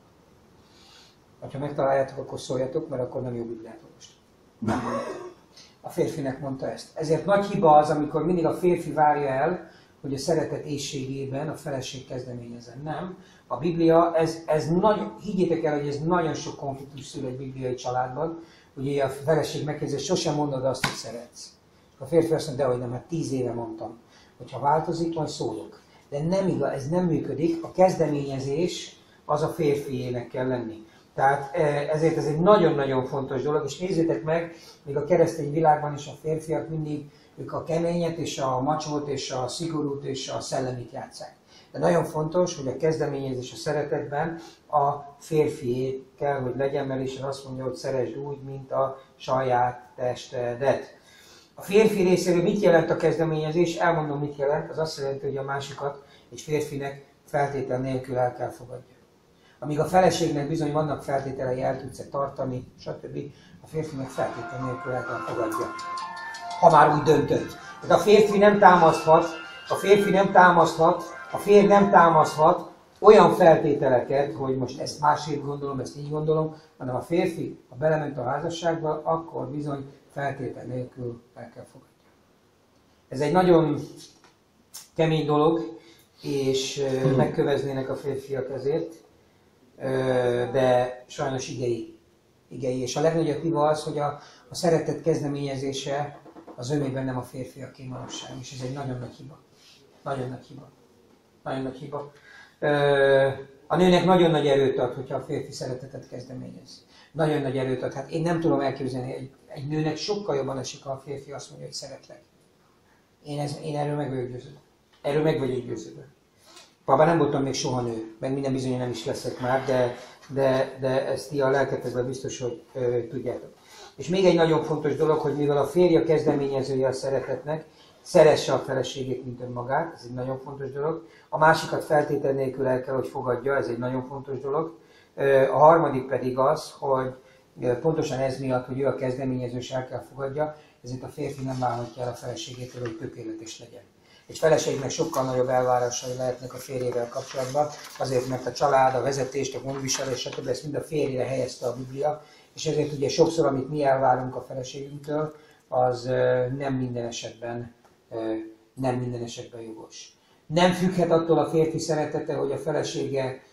Ha megtaláljátok, akkor szóljatok, mert akkor nem jó Bibliát olvastok. A férfinek mondta ezt. Ezért nagy hiba az, amikor mindig a férfi várja el, hogy a szeretet éhségében a feleség kezdeményezzen. Nem. A Biblia, higgyétek el, hogy ez nagyon sok konfliktus szül egy bibliai családban, hogy a feleség megkérdezi, sosem mondod azt, hogy szeretsz. A férfi azt mondja, de hogy nem, hát 10 éve mondtam, hogyha változik, majd szólok. De nem igaz, ez nem működik, a kezdeményezés az a férfiének kell lenni. Tehát ezért ez egy nagyon-nagyon fontos dolog, és nézzétek meg, még a keresztény világban is a férfiak mindig ők a keményet, és a macsót, és a szigorút, és a szellemit játsszák. De nagyon fontos, hogy a kezdeményezés a szeretetben a férfié kell, hogy legyen, mert Isten azt mondja, hogy szeresd úgy, mint a saját testedet. A férfi részéről mit jelent a kezdeményezés? Elmondom, mit jelent. Az azt jelenti, hogy a másikat egy férfinek feltétel nélkül el kell fogadja. Amíg a feleségnek bizony vannak feltételei, el tudsz tartani, stb. A férfi meg feltétel nélkül el kell fogadja. Ha már úgy döntött. Tehát a férfi nem támaszthat olyan feltételeket, hogy most ezt másképp gondolom, ezt így gondolom, hanem a férfi, ha belement a házasságba, akkor bizony feltétel nélkül el kell fogadja. Ez egy nagyon kemény dolog, és megköveznének a férfiak ezért, de sajnos igei. És a legnagyobb hiba az, hogy a szeretet kezdeményezése az önében nem a férfiaké manapság, és ez egy nagyon nagy hiba. Nagyon nagy hiba. A nőnek nagyon nagy erőt ad, hogyha a férfi szeretetet kezdeményez. Nagyon nagy erőt ad. Hát én nem tudom elképzelni, egy nőnek sokkal jobban esik, ha a férfi azt mondja, hogy szeretlek. Én erről meg vagyok győződve. Erről meg vagyok győződve. Bár nem voltam még soha nő, meg minden bizony nem is leszek már, de ezt ti a lelketekben biztos, hogy tudjátok. És még egy nagyon fontos dolog, hogy mivel a férj a kezdeményezője a szeretetnek, szeresse a feleségét, mint önmagát, ez egy nagyon fontos dolog. A másikat feltétel nélkül el kell, hogy fogadja, ez egy nagyon fontos dolog. A harmadik pedig az, hogy pontosan ez miatt, hogy ő a kezdeményező, és el kell fogadja, ezért a férfi nem várhatja el a feleségétől, hogy tökéletes legyen. Egy feleségnek sokkal nagyobb elvárásai lehetnek a férjével kapcsolatban, azért, mert a család, a vezetést, a gondviselés, stb. Ezt mind a férjére helyezte a Biblia, és ezért ugye sokszor, amit mi elvárunk a feleségünktől, az nem minden esetben jogos. Nem függhet attól a férfi szeretete, hogy a felesége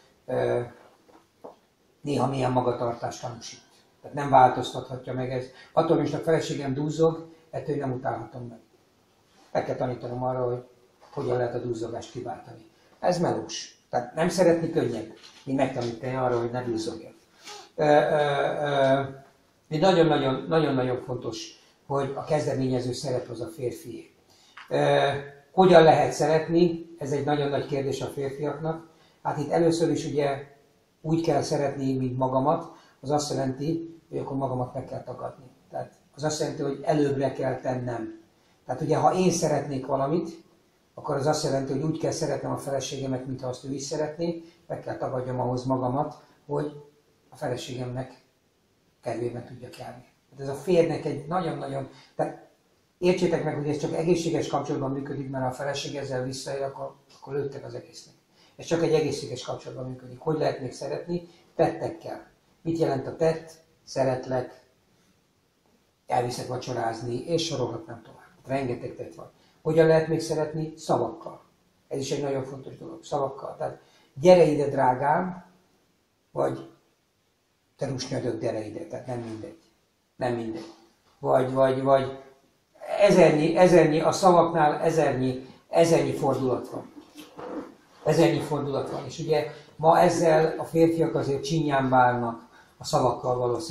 néha milyen magatartást tanúsít. Tehát nem változtathatja meg ez. Attól, hogy most a feleségem dúzzog, ettől nem utálhatom meg. Meg kell tanítanom arra, hogy hogyan lehet a dúzzogást kiváltani. Ez melós. Tehát nem szeretni könnyebb, mint megtanítani arra, hogy ne dúzzogjon. Nagyon-nagyon fontos, hogy a kezdeményező szerep az a férfié. Hogyan lehet szeretni? Ez egy nagyon nagy kérdés a férfiaknak. Hát itt először is ugye úgy kell szeretni, mint magamat. Az azt jelenti, hogy akkor magamat meg kell tagadni. Tehát az azt jelenti, hogy előbbre kell tennem. Tehát ugye, ha én szeretnék valamit, akkor az azt jelenti, hogy úgy kell szeretnem a feleségemet, mintha azt ő is szeretné, meg kell tagadjam ahhoz magamat, hogy a feleségemnek kedvében tudjak járni. Tehát ez a férnek egy nagyon-nagyon... Tehát értsétek meg, hogy ez csak egészséges kapcsolatban működik, mert ha a feleség ezzel visszaél, akkor lőttek az egésznek. Ez csak egy egészséges kapcsolatban működik. Hogy lehet még szeretni? Tettekkel. Mit jelent a tett? Szeretlek, elviszek vacsorázni, és sorolhatnám tovább. Rengeteg tett van. Hogyan lehet még szeretni? Szavakkal. Ez is egy nagyon fontos dolog, szavakkal. Tehát gyere ide, drágám, vagy te rusnyadög, gyere ide, tehát nem mindegy. Nem mindegy. Vagy ezernyi, a szavaknál ezernyi fordulat van. Ezernyi fordulat van. És ugye ma ezzel a férfiak azért csinyán bánnak a szavakkal való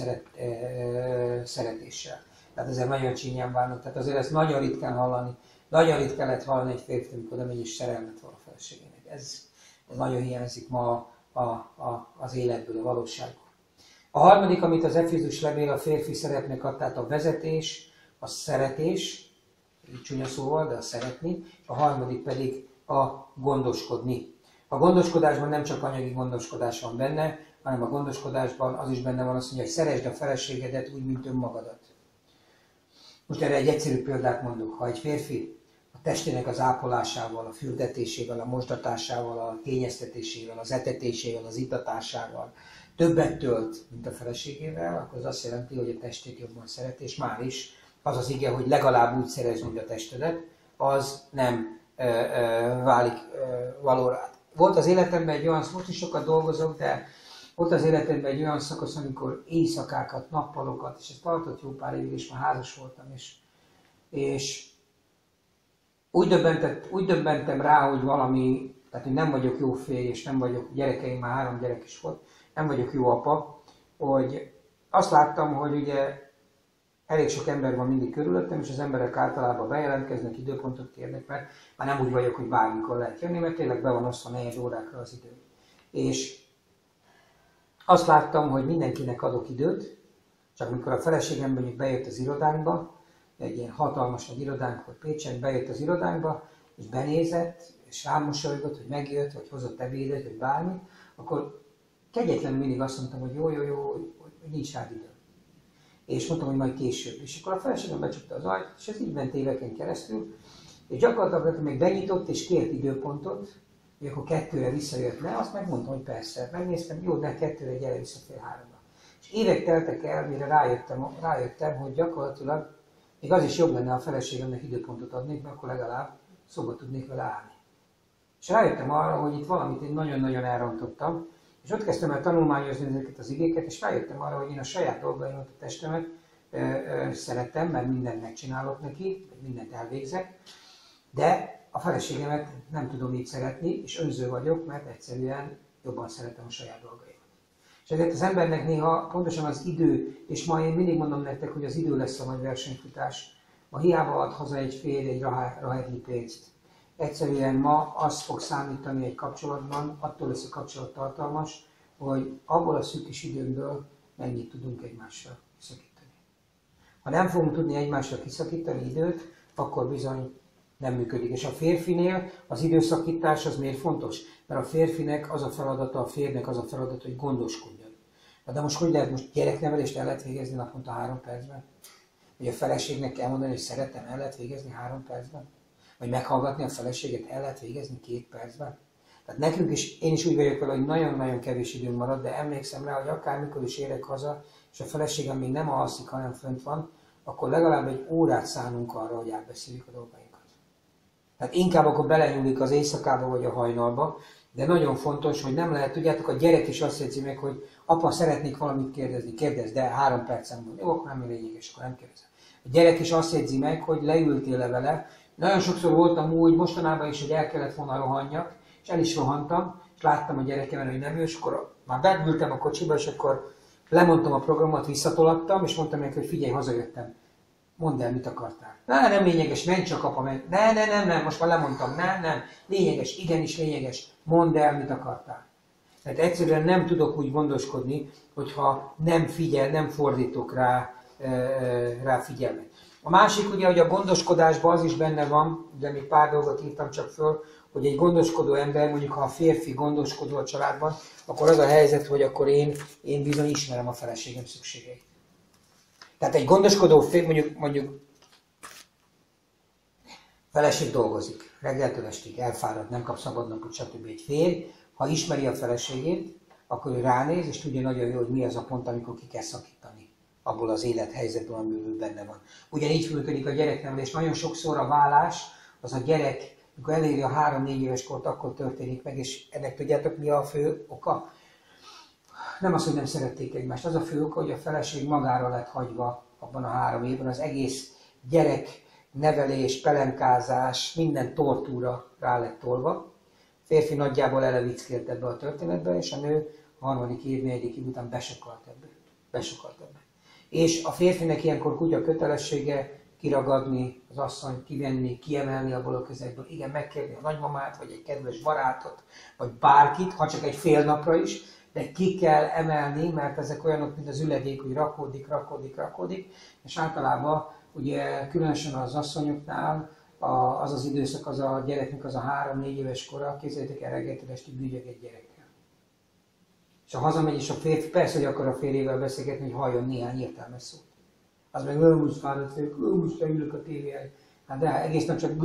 szeretéssel. Tehát ezzel nagyon csinyán bánnak. Tehát azért ezt nagyon ritkán hallani. Nagyon ritkán lehet hallani egy férfi, amikor oda megy és szerelmet van a feleségének. Ez nagyon hiányzik ma az életből, a valóságból. A harmadik, amit az Efézus levél a férfi szerepnek ad, tehát a vezetés, a szeretés, így csúnya szóval, de a szeretni, a harmadik pedig a gondoskodni. A gondoskodásban nem csak anyagi gondoskodás van benne, hanem a gondoskodásban az is benne van, azt mondja, hogy szeresd a feleségedet úgy, mint önmagadat. Most erre egy egyszerű példát mondok. Ha egy férfi a testének az ápolásával, a fürdetésével, a mosdatásával, a kényeztetésével, az etetésével, az itatásával többet tölt, mint a feleségével, akkor az azt jelenti, hogy a testét jobban szeret, és már is az az ige, hogy legalább úgy szeresd, mint a testedet, az nem válik valóra. Volt az életemben egy olyan, most is sokat dolgozok, de volt az életemben egy olyan szakasz, amikor éjszakákat, nappalokat, és ez tartott jó pár évig, és már házas voltam, és úgy döbbentem rá, hogy valami, tehát hogy nem vagyok jó férj, és nem vagyok, gyerekeim, már 3 gyerek is volt, nem vagyok jó apa, hogy azt láttam, hogy ugye elég sok ember van mindig körülöttem, és az emberek általában bejelentkeznek, időpontot kérnek, mert már nem úgy vagyok, hogy bármikor lehet jönni, mert tényleg be van osztva 4 órákra az idő. És azt láttam, hogy mindenkinek adok időt, csak mikor a feleségem mondjuk bejött az irodánkba, egy ilyen hatalmas nagy irodánk volt Pécsen, bejött az irodánkba, és benézett, és rám mosolygott, hogy megjött, vagy hozott ebédet, vagy bármi, akkor kegyetlenül mindig azt mondtam, hogy jó, hogy nincs rád idő. És mondtam, hogy majd később. És akkor a feleségem becsukta az ajtót, és ez így ment éveken keresztül, és gyakorlatilag még benyitott és kért időpontot, hogy akkor 2-re visszajött le, azt megmondtam, hogy persze. Megnéztem, jó, de 2-re gyere vissza fél 3-ra. És évek teltek el, mire rájöttem, hogy gyakorlatilag még az is jobb lenne, a feleségemnek időpontot adnék, mert akkor legalább szóba tudnék vele állni. És rájöttem arra, hogy itt valamit én nagyon-nagyon elrontottam, és ott kezdtem el tanulmányozni ezeket az igéket, és rájöttem arra, hogy én a saját dolgaimat, a testemet szeretem, mert mindent megcsinálok neki, vagy mindent elvégzek, de a feleségemet nem tudom így szeretni, és önző vagyok, mert egyszerűen jobban szeretem a saját dolgaimat. És ezért az embernek néha pontosan az idő, és ma én mindig mondom nektek, hogy az idő lesz a nagy versenyfutás. Ma hiába ad haza egy férj egy rahedli pénzt. Egyszerűen ma az fog számítani egy kapcsolatban, attól lesz a kapcsolat tartalmas, hogy abból a szűk kis időnkből mennyit tudunk egymásra kiszakítani. Ha nem fogunk tudni egymásra kiszakítani időt, akkor bizony nem működik. És a férfinél az időszakítás az miért fontos? Mert a férfinek az a feladata, a férjnek az a feladata, hogy gondoskodjon. De most hogy lehet, most gyereknevelést el lehet végezni naponta 3 percben? Vagy a feleségnek kell mondani, hogy szeretem, el lehet végezni 3 percben? Vagy meghallgatni a feleséget, el lehet végezni 2 percben? Tehát nekünk is, én is úgy vagyok vele, hogy nagyon-nagyon kevés időm marad, de emlékszem rá, hogy akármikor is érek haza, és a feleségem még nem alszik, hanem fönt van, akkor legalább egy órát szánunk arra, hogy átbeszéljük a dolgainkat. Tehát inkább akkor belenyúlik az éjszakába vagy a hajnalba, de nagyon fontos, hogy nem lehet, tudjátok, a gyerek is azt jegyzi meg, hogy apa, szeretnék valamit kérdezni, kérdezz, de 3 percem van. Jó, akkor nem lényeges, akkor nem kérdezem. A gyerek is azt jegyzi meg, hogy leültél vele. Nagyon sokszor voltam úgy, mostanában is, hogy el kellett volna rohanjak, és el is rohantam, és láttam a gyerekemen, hogy nem ő, és akkor már beültem a kocsiba, és akkor lemondtam a programot, visszatolattam, és mondtam neki, hogy figyelj, hazajöttem. Mondd el, mit akartál. Nem lényeges, menj csak, apa, menj. Nem, most már lemondtam, nem. Lényeges, igenis lényeges. Mondd el, mit akartál. Tehát egyszerűen nem tudok úgy gondoskodni, hogyha nem nem fordítok rá figyelmet. A másik ugye, hogy a gondoskodásban az is benne van, de még pár dolgot írtam csak föl, hogy egy gondoskodó ember, mondjuk ha a férfi gondoskodó a családban, akkor az a helyzet, hogy akkor én bizony ismerem a feleségem szükségeit. Tehát egy gondoskodó férfi, mondjuk feleség dolgozik, reggeltől estig elfárad, nem kap szabadnapot, stb. Egy férj, ha ismeri a feleségét, akkor ő ránéz, és tudja nagyon jó, hogy mi az a pont, amikor ki kell szakítani abból az élethelyzetből, amiből benne van. Ugyanígy működik a gyereknevelés. Nagyon sokszor a vállás az a gyerek amikor eléri a 3-4 éves kort, akkor történik meg, és ennek tudjátok mi a fő oka? Nem az, hogy nem szerették egymást, az a fő oka, hogy a feleség magára lett hagyva abban a 3 évben, az egész gyerek, nevelés, pelenkázás, minden tortúra rá lett tolva. A férfi nagyjából elevickélt ebbe a történetbe, és a nő a 3. év, 4. év után besokalt ebbe. És a férfinek ilyenkor kutya kötelessége kiragadni az asszonyt, kivenni, kiemelni abból a közegből, igen, megkérni a nagymamát, vagy egy kedves barátot, vagy bárkit, ha csak egy fél napra is, de ki kell emelni, mert ezek olyanok, mint az üledék, hogy rakódik, és általában ugye különösen az asszonyoknál az az időszak, az a gyereknek az a 3-4 éves kora, képzeljétek el, reggeltől estig bűgyög egy gyerekkel. És ha hazamegy, és a férfi, persze, hogy akar a férjével beszélgetni, hogy halljon néhány értelmes szót. Az meg most fáradt vagyok, most ülök a tévé előtt. Hát de egész nap csak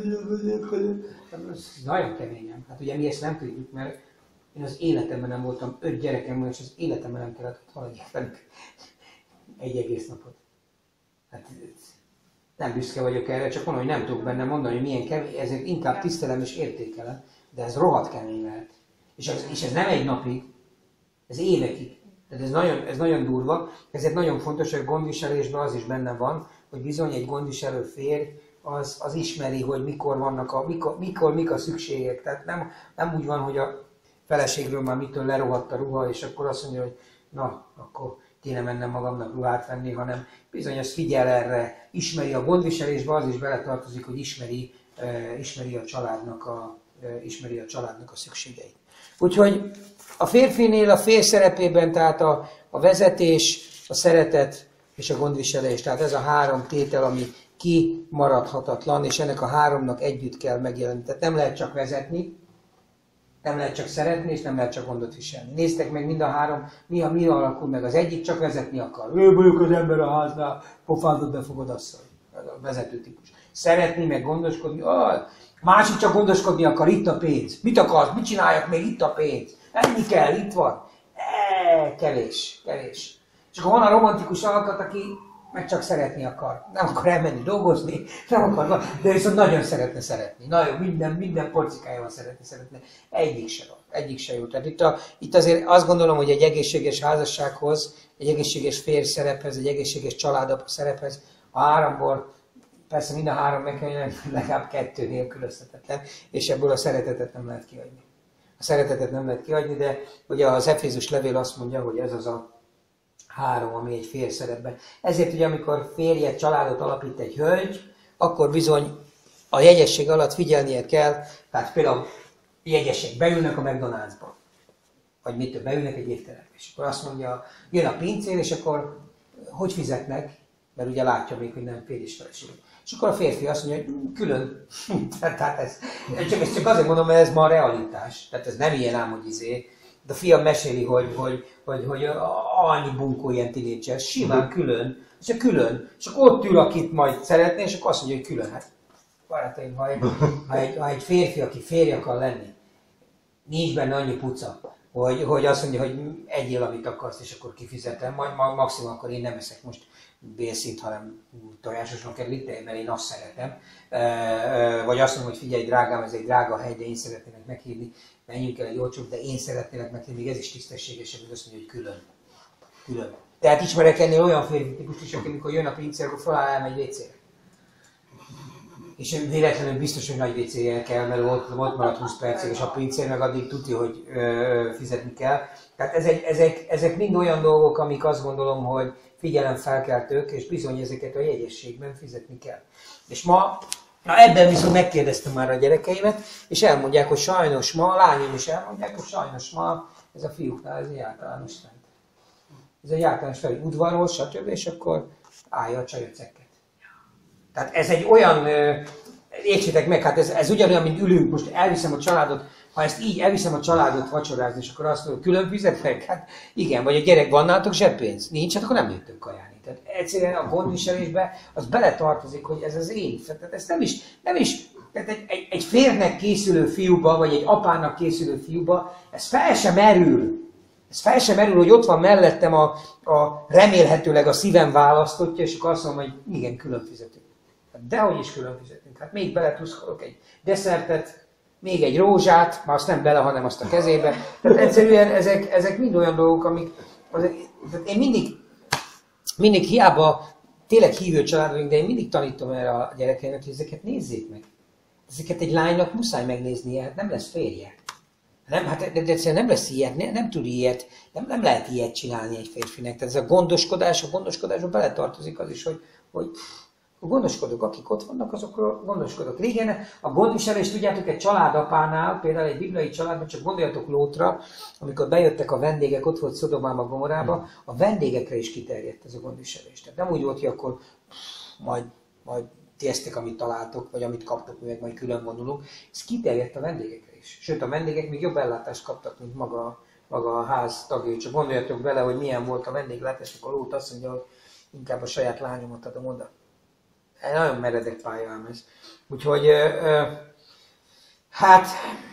nagyon keményen. Hát ugye mi ezt nem tudjuk, mert én az életemben nem voltam, 5 gyerekem van, és az életemben nem kellett, hogy haladják egy egész napot. Hát nem büszke vagyok erre, csak mondom, hogy nem tudok benne mondani, hogy milyen kemény, ezért inkább tisztelem és értékelem, de ez rohadt kemény lehet. És ez nem egy napig, ez évekig. Tehát ez nagyon durva, ezért nagyon fontos, hogy a gondviselésben az is benne van, hogy bizony egy gondviselő férj az ismeri, hogy mik a szükségek. Tehát nem úgy van, hogy a feleségről már mitől lerohadt a ruha, és akkor azt mondja, hogy na, akkor kéne mennem magamnak ruhát venni, hanem bizony az figyel erre, ismeri a gondviselésbe, az is beletartozik, hogy ismeri a családnak a szükségeit. Úgyhogy a férfinél a férj szerepében, tehát a vezetés, a szeretet és a gondviselés, tehát ez a 3 tétel, ami kimaradhatatlan, és ennek a 3-nak együtt kell megjelenni. Tehát nem lehet csak vezetni, nem lehet csak szeretni, és nem lehet csak gondot viselni. Néztek meg mind a 3, mi alakul meg. Az egyik csak vezetni akar. Ő vagyok az ember a háznál, pofádat befogod asszony. A vezető típus. Szeretni, meg gondoskodni. Másik csak gondoskodni akar, itt a pénz. Mit akarsz? Mit csináljak még? Itt a pénz. Ennyi kell, itt van. Kevés. És akkor van a romantikus alkat, aki meg csak szeretni akar. Nem akar elmenni dolgozni, nem akar, de viszont nagyon szeretne szeretni. Nagyon, minden porcikájával szeretne. Egyik se jó. Tehát itt azért azt gondolom, hogy egy egészséges házassághoz, egy egészséges férj szerephez, egy egészséges családapa szerephez, a 3-ból persze mind a 3 meg kell, legalább 2 nélkülözhetetlen, és ebből a szeretetet nem lehet kiadni. A szeretetet nem lehet kiadni, de ugye az Efézus levél azt mondja, hogy ez az a 3, ami egy férj szerepben. Ezért ugye, amikor férjet, családot alapít egy hölgy, akkor bizony a jegyesség alatt figyelnie kell, tehát például jegyesek beülnek a McDonald'sba, vagy mitől beülnek egy étterembe, és akkor azt mondja, jön a pincér, és akkor hogy fizetnek, mert ugye látja még, hogy nem férj és feleség. És akkor a férfi azt mondja, hogy külön. Tehát ezt csak azért mondom, mert ez ma a realitás. Tehát ez nem ilyen ám, hogy de a fiam meséli, hogy annyi bunkó ilyen tinédzser, simán külön, és külön. És akkor ott ül, akit majd szeretné, és akkor azt mondja, hogy külön. Hát, barátaim, ha egy férfi, aki férj akar lenni, nincs benne annyi puca, hogy azt mondja, hogy egyél, amit akarsz, és akkor kifizetem, majd maximum akkor én nem eszek most bélszint, hanem tojásosnak kell itt, mert én azt szeretem. Vagy azt mondom, hogy figyelj drágám, ez egy drága hely, de én szeretnélek meghívni, menjünk el egy olcsóbb, de én szeretnélek meghívni, ez is tisztességesebb, hogy azt mondja, hogy külön. Tehát ismerek ennél olyan férfi típust is, amikor jön a pincér, akkor feláll, elmegy WC-re. És véletlenül biztos, hogy nagy WC-je kell, mert ott marad 20 percig, és a pincér meg addig tudja, hogy fizetni kell. Tehát ezek mind olyan dolgok, amik azt gondolom, hogy figyelemfelkeltők, és bizony ezeket a jegyességben fizetni kell. És ma, ebben viszont megkérdeztem már a gyerekeimet, és elmondják, hogy sajnos ma, a lányom is elmondják, hogy sajnos ma ez a fiúknál ez egy általános trend. Ez egy általános trend, udvarról, stb. És akkor állja a csaj a cekket. Tehát ez egy olyan, értsétek meg, hát ez ugyanolyan, mint ülünk, most elviszem a családot, ha ezt így elviszem a családot vacsorázni, és akkor azt mondom, külön fizetek? Hát igen, vagy a gyerek, van nálatok zseppénz? Nincs, hát akkor nem jöttök kajálni. Tehát egyszerűen a gondviselésbe az beletartozik, hogy ez az én. Tehát ez nem is, tehát egy férnek készülő fiúba, vagy egy apának készülő fiúba, ez fel sem merül, hogy ott van mellettem a remélhetőleg a szívem választotja, és akkor azt mondom, hogy igen, külön fizetünk. Dehogy is külön fizetünk. Hát még beletuszkolok egy desszertet, még egy rózsát, már azt nem bele, hanem azt a kezébe. Tehát egyszerűen ezek mind olyan dolgok, amik... Tehát én mindig hiába tényleg hívő család vagyunk, de én mindig tanítom erre a gyerekeimet, hogy ezeket nézzék meg. Ezeket egy lánynak muszáj megnéznie, hát nem lesz férje. Nem, hát de egyszerűen nem lesz ilyet, nem tud ilyet, nem lehet ilyet csinálni egy férfinek. Tehát ez a gondoskodásba beletartozik az is, hogy gondoskodok, akik ott vannak, azokról gondoskodok. Régen a gondviselés, tudjátok, egy családapánál, például egy bibliai családban, csak gondoljatok Lótra, amikor bejöttek a vendégek, ott volt Szodomába, Gomorába, a vendégekre is kiterjedt ez a gondviselés. Tehát nem úgy volt, hogy akkor majd ti eztek, amit találtok, vagy amit kaptok, meg majd külön vonulunk. Ez kiterjedt a vendégekre is. Sőt, a vendégek még jobb ellátást kaptak, mint maga a ház tagjai. Csak gondoljatok bele, hogy milyen volt a vendéglátás, akkor Lót azt mondja, hogy inkább a saját lányomat adom oda. Nagyon meredek pályám ez. Úgyhogy, hát,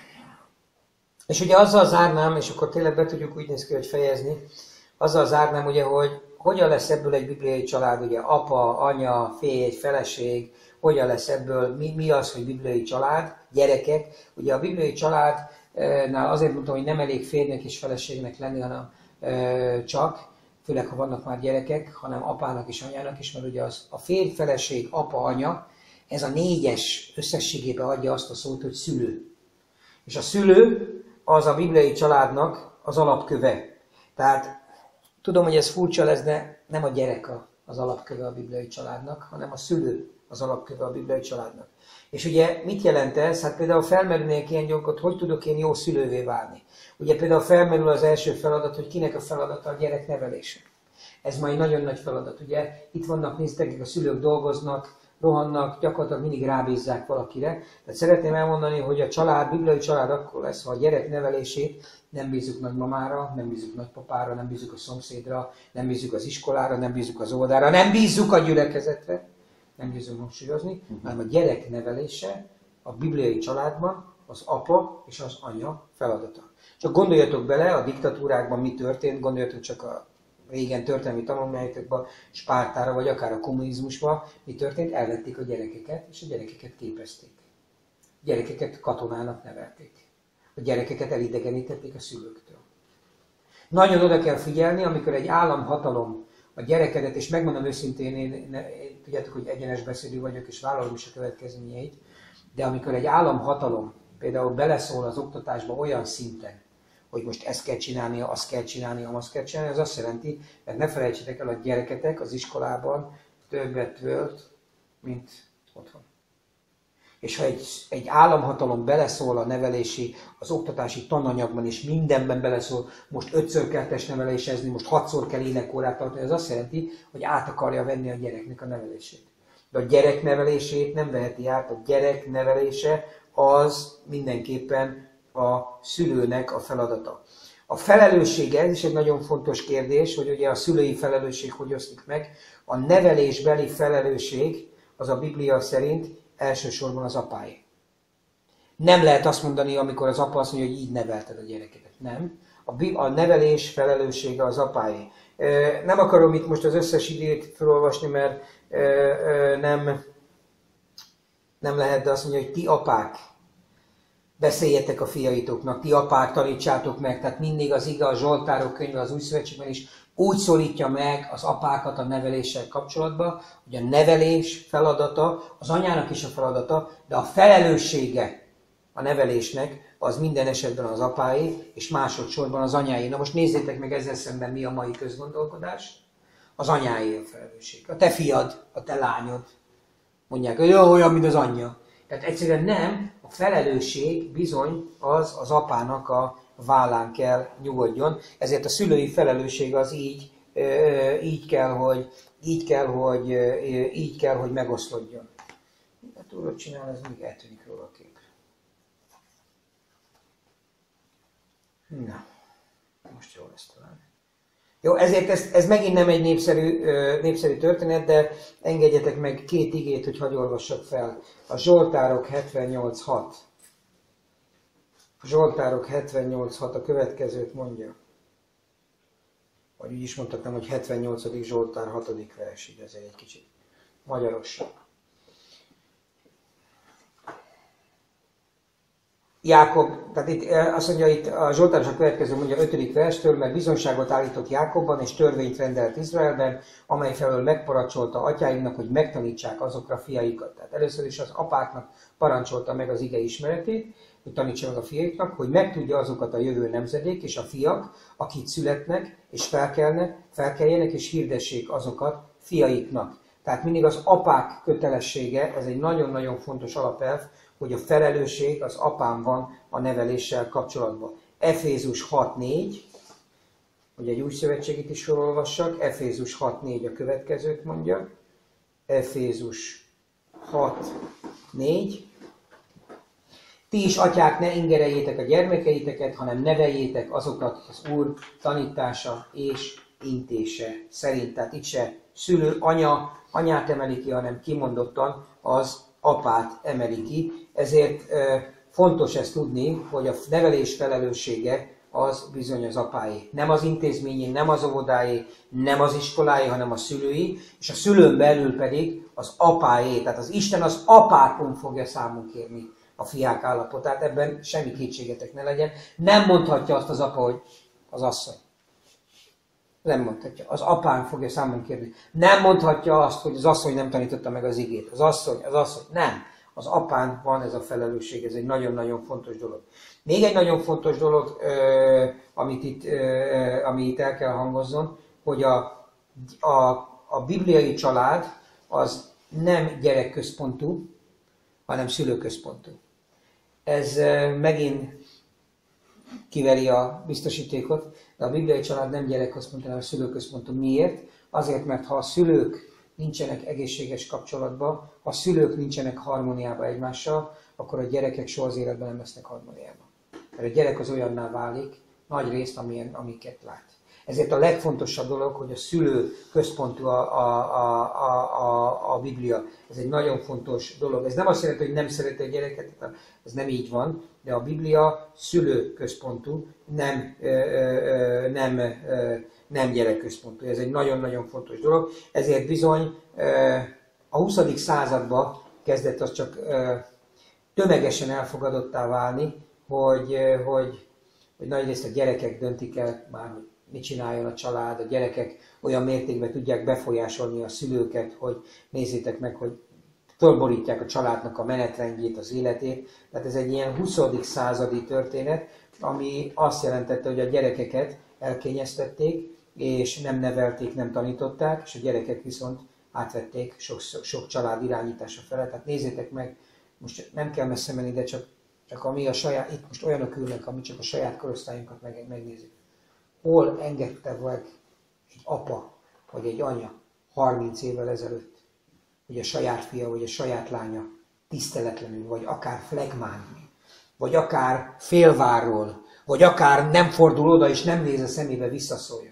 és ugye azzal zárnám, és akkor tényleg be tudjuk úgy néz ki, hogy fejezni, azzal zárnám ugye, hogy hogyan lesz ebből egy bibliai család, ugye apa, anya, férj, feleség, hogyan lesz ebből, mi az, hogy bibliai család, gyerekek. Ugye a bibliai családnál azért mondtam, hogy nem elég férjnek és feleségnek lenni, hanem csak, főleg ha vannak már gyerekek, hanem apának és anyának is, mert ugye a férj, feleség, apa, anya, ez a 4-es összességében adja azt a szót, hogy szülő. És a szülő az a bibliai családnak az alapköve. Tehát tudom, hogy ez furcsa lesz, de nem a gyerek az alapköve a bibliai családnak, hanem a szülő az alapköve a bibliai családnak. És ugye mit jelent ez? Hát például felmerülnék ilyen dolgokat, hogy tudok én jó szülővé válni. Ugye például felmerül az első feladat, hogy kinek a feladata a gyerek nevelése. Ez már egy nagyon nagy feladat, ugye? Itt vannak, néztek, a szülők dolgoznak, rohannak, gyakorlatilag mindig rábízzák valakire. Tehát szeretném elmondani, hogy a család, bibliai család akkor lesz, ha a gyerek nevelését nem bízzuk nagymamára, nem bízzuk nagypapára, nem bízzuk a szomszédra, nem bízzuk az iskolára, nem bízzuk az óvodára, nem bízzuk a gyülekezetre, nem bízzuk hangsúlyozni, hanem a gyerek nevelése a bibliai családban az apa és az anya feladata. Csak gondoljatok bele, a diktatúrákban mi történt, gondoljatok csak a régen történelmi tanulmányokban, Spártára, vagy akár a kommunizmusban, mi történt, elvették a gyerekeket, és a gyerekeket képezték. A gyerekeket katonának nevelték. A gyerekeket elidegenítették a szülőktől. Nagyon oda kell figyelni, amikor egy államhatalom a gyerekedet, és megmondom őszintén, én tudjátok, hogy egyenes beszédű vagyok, és vállalom is a következményeit, de amikor egy államhatalom például beleszól az oktatásba olyan szinten, hogy most ezt kell csinálnia, azt kell csinálnia, azt kell csinálnia, az azt jelenti, mert ne felejtsétek el, a gyereketek az iskolában többet tölt, mint otthon. És ha egy államhatalom beleszól a nevelési, az oktatási tananyagban, és mindenben beleszól, most 5-ször kell testnevelésezni, most 6-szor kell énekórát tartani, az azt jelenti, hogy át akarja venni a gyereknek a nevelését. De a gyerek nevelését nem veheti át, a gyerek nevelése az mindenképpen a szülőnek a feladata. A felelőssége, ez is egy nagyon fontos kérdés, hogy ugye a szülői felelősség hogy oszlik meg. A nevelésbeli felelősség az a Biblia szerint elsősorban az apáé. Nem lehet azt mondani, amikor az apa azt mondja, hogy így nevelted a gyerekedet. Nem. A nevelés felelőssége az apáé. Nem akarom itt most az összes idét felolvasni, mert nem lehet, de azt mondja, hogy ti apák, beszéljetek a fiaitoknak, ti apák, tanítsátok meg, tehát mindig az ige, a Zsoltárok könyve az Új Szövetségben is úgy szólítja meg az apákat a neveléssel kapcsolatban, hogy a nevelés feladata, az anyának is a feladata, de a felelőssége a nevelésnek az minden esetben az apáé, és másodszorban az anyáé. Na most nézzétek meg ezzel szemben mi a mai közgondolkodás. Az anyáé a felelősség. A te fiad, a te lányod. Mondják, hogy jó, olyan, mint az anyja. Tehát egyszerűen nem, a felelősség bizony az apának a vállán kell nyugodjon. Ezért a szülői felelősség az így kell, hogy megoszlodjon. Hát tudod csinálni, ez még eltűnik róla a kép. Na, most jól lesz talán. Jó, ezért ez megint nem egy népszerű történet, de engedjetek meg 2 igét, hogy hadd olvassak fel. A Zsoltárok 78.6. A Zsoltárok 78.6 a következőt mondja. Vagy úgy is mondhatnám, hogy 78. Zsoltár 6. vers, így ezért egy kicsit magyarosabb. Jákob, tehát itt azt mondja, itt a Zsoltáros a következő mondja 5. verstől, mert bizonyságot állított Jákobban, és törvényt rendelt Izraelben, amely felől megparancsolta atyáinknak, hogy megtanítsák azokra fiaikat. Tehát először is az apáknak parancsolta meg az ige ismeretét, hogy tanítsa meg a fiaiknak, hogy megtudja azokat a jövő nemzedék és a fiak, akik születnek és felkeljenek és hirdessék azokat fiaiknak. Tehát mindig az apák kötelessége, ez egy nagyon-nagyon fontos alapelv, hogy a felelősség az apán van a neveléssel kapcsolatban. Efézus 6.4, hogy egy új szövetségit is felolvassak, Efézus 6.4 a következőt mondja, Efézus 6.4. Ti is, atyák, ne ingerejétek a gyermekeiteket, hanem neveljétek azokat az Úr tanítása és intése szerint. Tehát itt se szülő, anyát emeli ki, hanem kimondottan az apát emeli ki. Ezért fontos ezt tudni, hogy a nevelés felelőssége az bizony az apáé. Nem az intézményé, nem az óvodáé, nem az iskoláé, hanem a szülői, és a szülőn belül pedig az apáé. Tehát az Isten az apákon fogja számon kérni a fiák állapotát, ebben semmi kétségetek ne legyen. Nem mondhatja azt az apa, hogy az asszony. Nem mondhatja. Az apán fogja számon kérni. Nem mondhatja azt, hogy az asszony nem tanította meg az igét. Az asszony. Nem. Az apán van ez a felelősség, ez egy nagyon-nagyon fontos dolog. Még egy nagyon fontos dolog, ami itt el kell hangozzon, hogy a bibliai család az nem gyerekközpontú, hanem szülőközpontú. Ez megint kiveri a biztosítékot, de a bibliai család nem gyerekközpontú, hanem szülőközpontú. Miért? Azért, mert ha a szülők nincsenek egészséges kapcsolatban, ha a szülők nincsenek harmóniában egymással, akkor a gyerekek soha az életben nem lesznek harmóniában. Mert a gyerek az olyanná válik, nagy részt, amiket lát. Ezért a legfontosabb dolog, hogy a szülő központú a Biblia. Ez egy nagyon fontos dolog. Ez nem azt jelenti, hogy nem szereti a gyereket, ez nem így van, de a Biblia szülő központú, nem gyerekközpontú. Ez egy nagyon-nagyon fontos dolog. Ezért bizony a 20. században kezdett az csak tömegesen elfogadottá válni, hogy nagyrészt a gyerekek döntik el már, hogy mit csináljon a család, a gyerekek olyan mértékben tudják befolyásolni a szülőket, hogy nézzétek meg, hogy fölborítják a családnak a menetrendjét, az életét. Tehát ez egy ilyen 20. századi történet, ami azt jelentette, hogy a gyerekeket elkényeztették, és nem nevelték, nem tanították, és a gyerekek viszont átvették sok család irányítása fele. Tehát nézzétek meg, most nem kell messze menni, de csak ami a saját, itt most olyanok ülnek, ami csak a saját korosztályunkat megnézik. Hol engedte meg egy apa vagy egy anya 30 évvel ezelőtt, hogy a saját fia vagy a saját lánya tiszteletlenül, vagy akár flegmán, vagy akár félvárról, vagy akár nem fordul oda és nem néz a szemébe, visszaszóljon.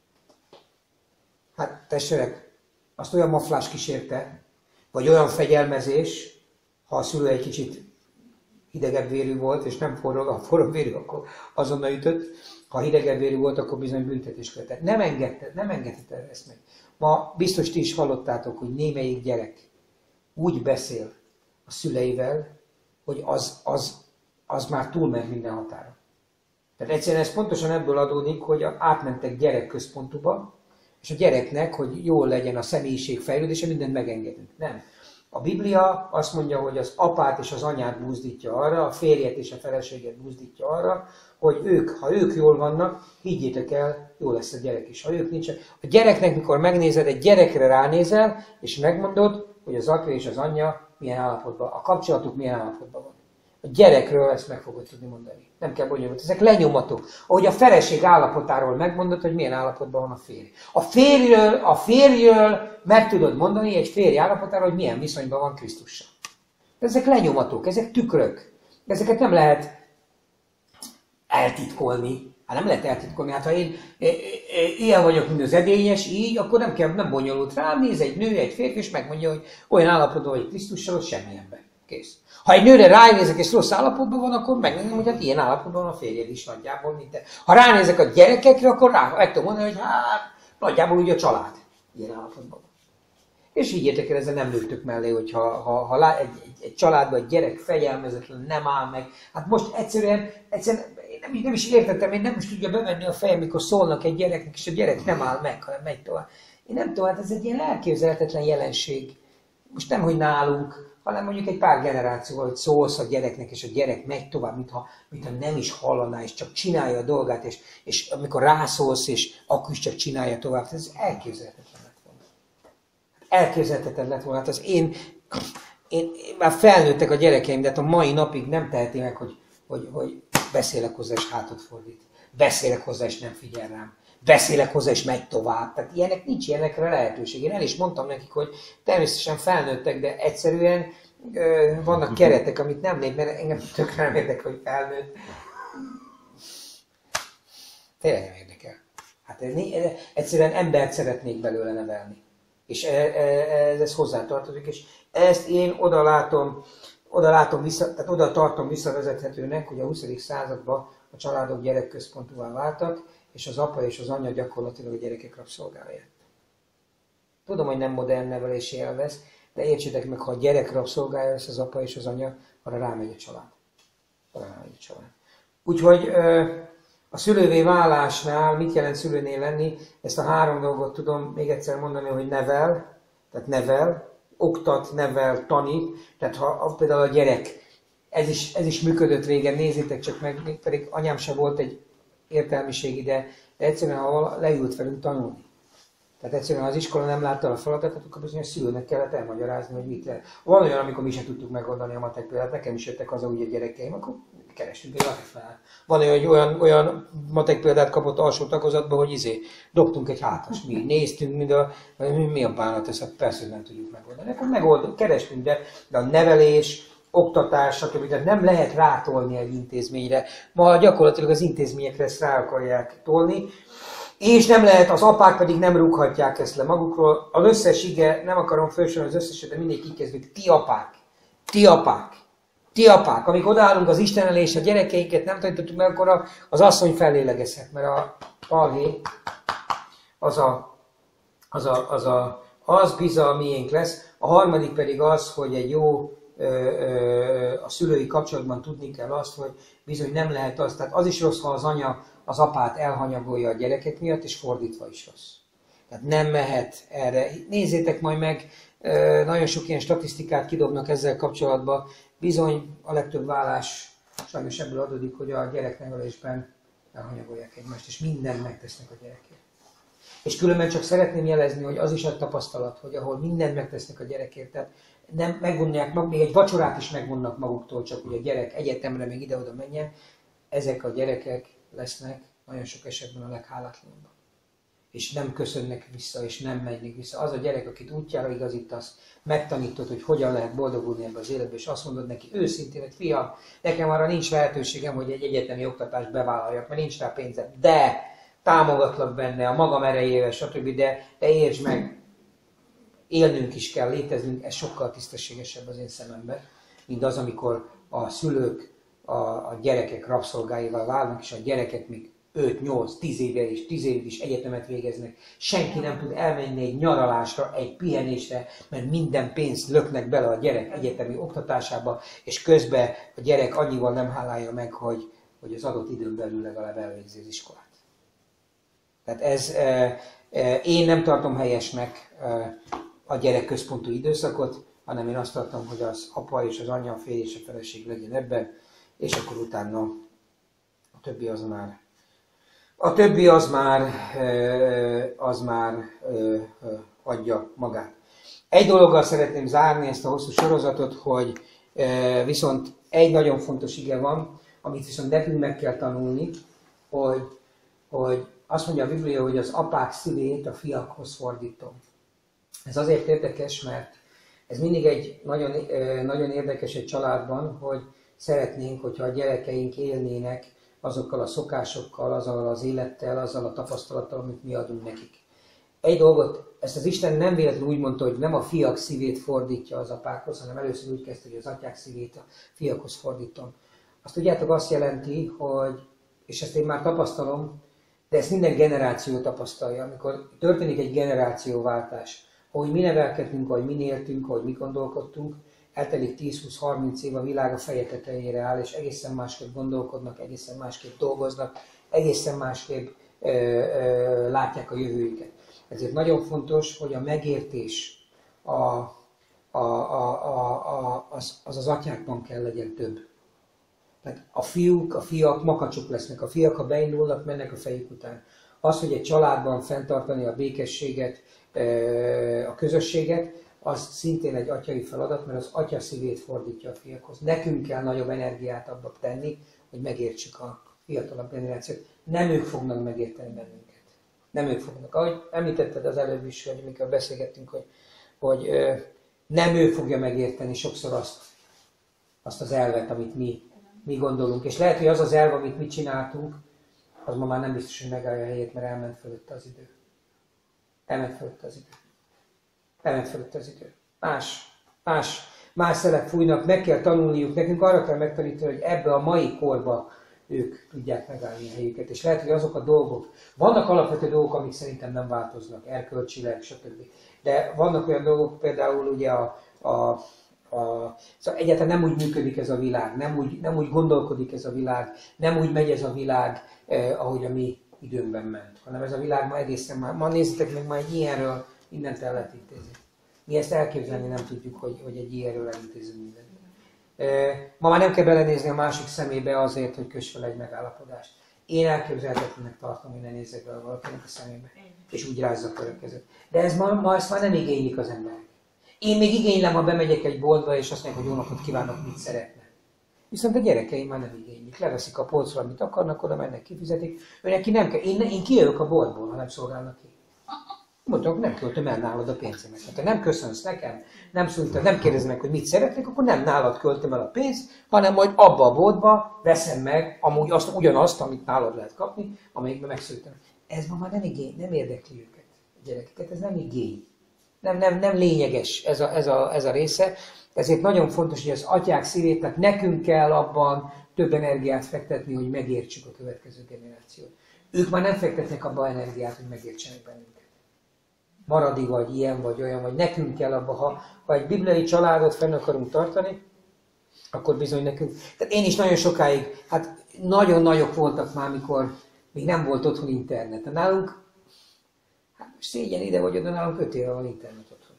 Hát testvérek, azt olyan maflás kísérte, vagy olyan fegyelmezés, ha a szülő egy kicsit hidegebb vérű volt, és nem forró vérű, akkor azonnal ütött. Ha hidegebb vérű volt, akkor bizony büntetés követett. Nem engedhette ezt meg. Ma biztos ti is hallottátok, hogy némelyik gyerek úgy beszél a szüleivel, hogy az már túlment minden határa. Tehát egyszerűen ez pontosan ebből adódik, hogy átmentek gyerekközpontúba, és a gyereknek, hogy jól legyen a személyiség fejlődése, mindent megengedünk. Nem. A Biblia azt mondja, hogy az apát és az anyát buzdítja arra, a férjet és a feleséget buzdítja arra, hogy ha ők jól vannak, higgyétek el, jó lesz a gyerek is. Ha ők nincsenek. A gyereknek, mikor megnézed, egy gyerekre ránézel, és megmondod, hogy az apja és az anyja milyen állapotban, a kapcsolatuk milyen állapotban van. A gyerekről ezt meg fogod tudni mondani. Nem kell bonyolult. Ezek lenyomatok. Ahogy a feleség állapotáról megmondod, hogy milyen állapotban van a férj. A férjről meg tudod mondani egy férj állapotáról, hogy milyen viszonyban van Krisztussal. Ezek lenyomatok, ezek tükrök. Ezeket nem lehet eltitkolni. Hát nem lehet eltitkolni. Hát ha én ilyen vagyok, mint az edényes, így, akkor nem bonyolult rám, néz egy nő, egy férfi, és megmondja, hogy olyan állapotban vagy Krisztussal, hogy semmilyenben. Kész. Ha egy nőre ránézek, és rossz állapotban van, akkor megnézem, hogy hát ilyen állapotban van a férjed is nagyjából, mint te. Ha ránézek a gyerekekre, akkor meg tudom mondani, hogy hát nagyjából úgy a család ilyen állapotban van. És higgyétek el, ezzel nem lőttök mellé, hogy ha egy családban egy gyerek fegyelmezetlen nem áll meg. Hát most egyszerűen én nem is értettem, én nem is tudja bevenni a fejem, mikor szólnak egy gyereknek, és a gyerek nem áll meg, hanem megy tovább. Én nem tudom, hát ez egy ilyen elképzelhetetlen jelenség. Most nem, hogy nálunk, hanem mondjuk egy pár generációval, hogy szólsz a gyereknek, és a gyerek megy tovább, mintha nem is hallaná, és csak csinálja a dolgát, és amikor rászólsz, és akkor is csak csinálja tovább. Ez elképzelhetetlen lett volna. Elképzelhetetlen lett volna. Hát az én már felnőttek a gyerekeim, de hát a mai napig nem teheti meg, hogy beszélek hozzá, és hátat fordít. Beszélek hozzá, és nem figyel rám. Beszélek hozzá, és megy tovább. Tehát ilyenek nincs ilyenekre lehetőség. Én el is mondtam nekik, hogy természetesen felnőttek, de egyszerűen vannak keretek, amit nem lép, mert engem tökre nem érdekel, hogy felnőtt. Tényleg nem érdekel. Hát egyszerűen embert szeretnék belőle nevelni. És ez hozzátartozik, és ezt én oda tartom visszavezethetőnek, hogy a 20. században a családok gyerekközpontúvá váltak, és az apa és az anya gyakorlatilag a gyerekek rabszolgája. Tudom, hogy nem modern nevelési élvez, de értsétek meg, ha a gyerek rabszolgája lesz az apa és az anya, arra rámegy a család. Úgyhogy a szülővé válásnál, mit jelent szülőnél lenni, ezt a 3 dolgot tudom még egyszer mondani, hogy nevel, oktat, nevel, tanít, tehát ha például a gyerek, ez is működött régen, nézzétek csak meg, pedig anyám se volt egy értelmiségi, de egyszerűen ha leült velünk tanulni. Tehát egyszerűen az iskola nem látta a feladatot, akkor bizony a szülőnek kellett elmagyarázni, hogy mit lehet. Van olyan, amikor mi sem tudtuk megoldani a matek példát, nekem is jöttek haza úgy a gyerekeim, akkor kerestünk egy matek példát. Van olyan matek példát kapott alsó tagozatba, hogy dobtunk egy hátas, mi néztünk, mi a bánat, ezt persze, hogy nem tudjuk megoldani. Akkor kerestünk, de a nevelés, oktatás, stb. Tehát nem lehet rátolni egy intézményre. Ma gyakorlatilag az intézményekre ezt rá akarják tolni, és nem lehet, az apák pedig nem rúghatják ezt le magukról. Az összes ige, nem akarom felsorolni az összeset, de mindig így kezdődik, ti apák. Amikor odaállunk az Isten elé, és a gyerekeinket nem tanítottuk meg, akkor az asszony fellélegezhet, mert a palhé az bizalmiénk lesz. A harmadik pedig az, hogy egy jó a szülői kapcsolatban tudni kell azt, hogy bizony nem lehet az. Tehát az is rossz, ha az anya az apát elhanyagolja a gyerekek miatt, és fordítva is rossz. Tehát nem mehet erre. Nézzétek majd meg, nagyon sok ilyen statisztikát kidobnak ezzel kapcsolatban. Bizony a legtöbb vállás sajnos ebből adódik, hogy a gyereknevelésben elhanyagolják egymást, és mindent megtesznek a gyerekért. És különben csak szeretném jelezni, hogy az is a tapasztalat, hogy ahol mindent megtesznek a gyerekért, tehát nem megvonják, még egy vacsorát is megvonnak maguktól, csak hogy a gyerek egyetemre még ide-oda menjen, ezek a gyerekek lesznek nagyon sok esetben a leghálátlanabbak. És nem köszönnek vissza, és nem megynek vissza. Az a gyerek, akit útjára igazítasz, megtanítod, hogy hogyan lehet boldogulni ebbe az életbe, és azt mondod neki őszintén, hogy fiam, nekem arra nincs lehetőségem, hogy egy egyetemi oktatást bevállaljak, mert nincs rá pénzem, de támogatlak benne a magam erejével, stb. De értsd meg, élnünk is kell, léteznünk, ez sokkal tisztességesebb az én szememben, mint az, amikor a szülők a gyerekek rabszolgáival válnak, és a gyerekek még 5-8-10 évig is egyetemet végeznek. Senki nem tud elmenni egy nyaralásra, egy pihenésre, mert minden pénzt löknek bele a gyerek egyetemi oktatásába, és közben a gyerek annyival nem hálálja meg, hogy az adott időn belül legalább elvégzi az iskolát. Tehát én nem tartom helyesnek a gyerekközpontú időszakot, hanem én azt tartom, hogy az apa és az anya, a férj és a feleség legyen ebben, és akkor utána a többi az már adja magát. Egy dologgal szeretném zárni ezt a hosszú sorozatot, hogy viszont egy nagyon fontos ige van, amit viszont nekünk meg kell tanulni, hogy azt mondja a Biblia, hogy az apák szívét a fiakhoz fordítom. Ez azért érdekes, mert ez mindig egy nagyon érdekes egy családban, hogy szeretnénk, hogyha a gyerekeink élnének azokkal a szokásokkal, azzal az élettel, azzal a tapasztalattal, amit mi adunk nekik. Egy dolgot, ezt az Isten nem véletlenül úgy mondta, hogy nem a fiak szívét fordítja az apákhoz, hanem először úgy kezdte, hogy az atyák szívét a fiakhoz fordítom. Azt tudjátok, azt jelenti, hogy, és ezt én már tapasztalom, de ezt minden generáció tapasztalja, amikor történik egy generációváltás, ahogy mi nevelkedünk, ahogy mi éltünk, ahogy mi gondolkodtunk, eltelik 10-20-30 év, a világ a feje tetejére áll, és egészen másképp gondolkodnak, egészen másképp dolgoznak, egészen másképp látják a jövőjüket. Ezért nagyon fontos, hogy a megértés az atyákban kell legyen több. Tehát a fiak makacsok lesznek, a fiak, ha beindulnak, mennek a fejük után. Az, hogy egy családban fenntartani a békességet, a közösséget, az szintén egy atyai feladat, mert az atya szívét fordítja a fiakhoz. Nekünk kell nagyobb energiát abba tenni, hogy megértsük a fiatalabb generációt. Nem ők fognak megérteni bennünket. Nem ők fognak. Ahogy említetted az előbb is, hogy amikor beszélgettünk, hogy nem ő fogja megérteni sokszor azt az elvet, amit mi gondolunk. És lehet, hogy az az elv, amit mi csináltunk, az ma már nem biztos, hogy megállja a helyét, mert elment fölötte az idő. Elment fölötte az idő. Elment fölötte az idő. Más szelek fújnak, meg kell tanulniuk, nekünk arra kell megtanítani, hogy ebbe a mai korba ők tudják megállni a helyüket. És lehet, hogy azok a dolgok, vannak alapvető dolgok, amik szerintem nem változnak, erkölcsileg, stb. De vannak olyan dolgok, például ugye szóval egyáltalán nem úgy működik ez a világ, nem úgy gondolkodik ez a világ, nem úgy megy ez a világ, ahogy a mi időnkben ment. Hanem ez a világ ma egészen ma nézzétek meg, ma egy ilyenről mindent el lehet intézni. Mi ezt elképzelni nem tudjuk, hogy egy ilyenről elintézünk mindent. Ma már nem kell belenézni a másik szemébe azért, hogy köss fel egy megállapodást. Én elképzelhetetlennek tartom, hogy ne nézzek bele valakinek a szemébe, és úgy rázzak a kezet. De ma ezt már nem igénylik az emberek. Én még igénylem, ha bemegyek egy boltba, és azt mondják, hogy jó napot kívánok, mit szeretne. Viszont a gyerekeim már nem igénylik. Leveszik a polcról, amit akarnak, oda mennek, kifizetik. Neki nem kell. Én kijövök a boltból, ha nem szolgálnak ki. Mondom, nem költöm el nálad a pénzemet. Ha te nem köszönsz nekem, nem kérdezed meg, hogy mit szeretnék, akkor nem nálad költöm el a pénzt, hanem majd abba a boltba veszem meg amúgy ugyanazt, amit nálad lehet kapni, amelyikben megszültem. Ez ma már nem igény, nem érdekli őket, a gyerekeket, ez nem igény. Nem lényeges ez a része. Ezért nagyon fontos, hogy az atyák szívét, nekünk kell abban több energiát fektetni, hogy megértsük a következő generációt. Ők már nem fektetnek abba energiát, hogy megértsenek bennünket. Maradi vagy, ilyen vagy, olyan vagy. Nekünk kell abba, ha egy bibliai családot fenn akarunk tartani, akkor bizony nekünk. Tehát én is nagyon sokáig, hát nagyon nagyok voltak már, mikor még nem volt otthon internet. Nálunk, hát most szégyen ide vagy oda, nálunk 5 éve van internet otthon.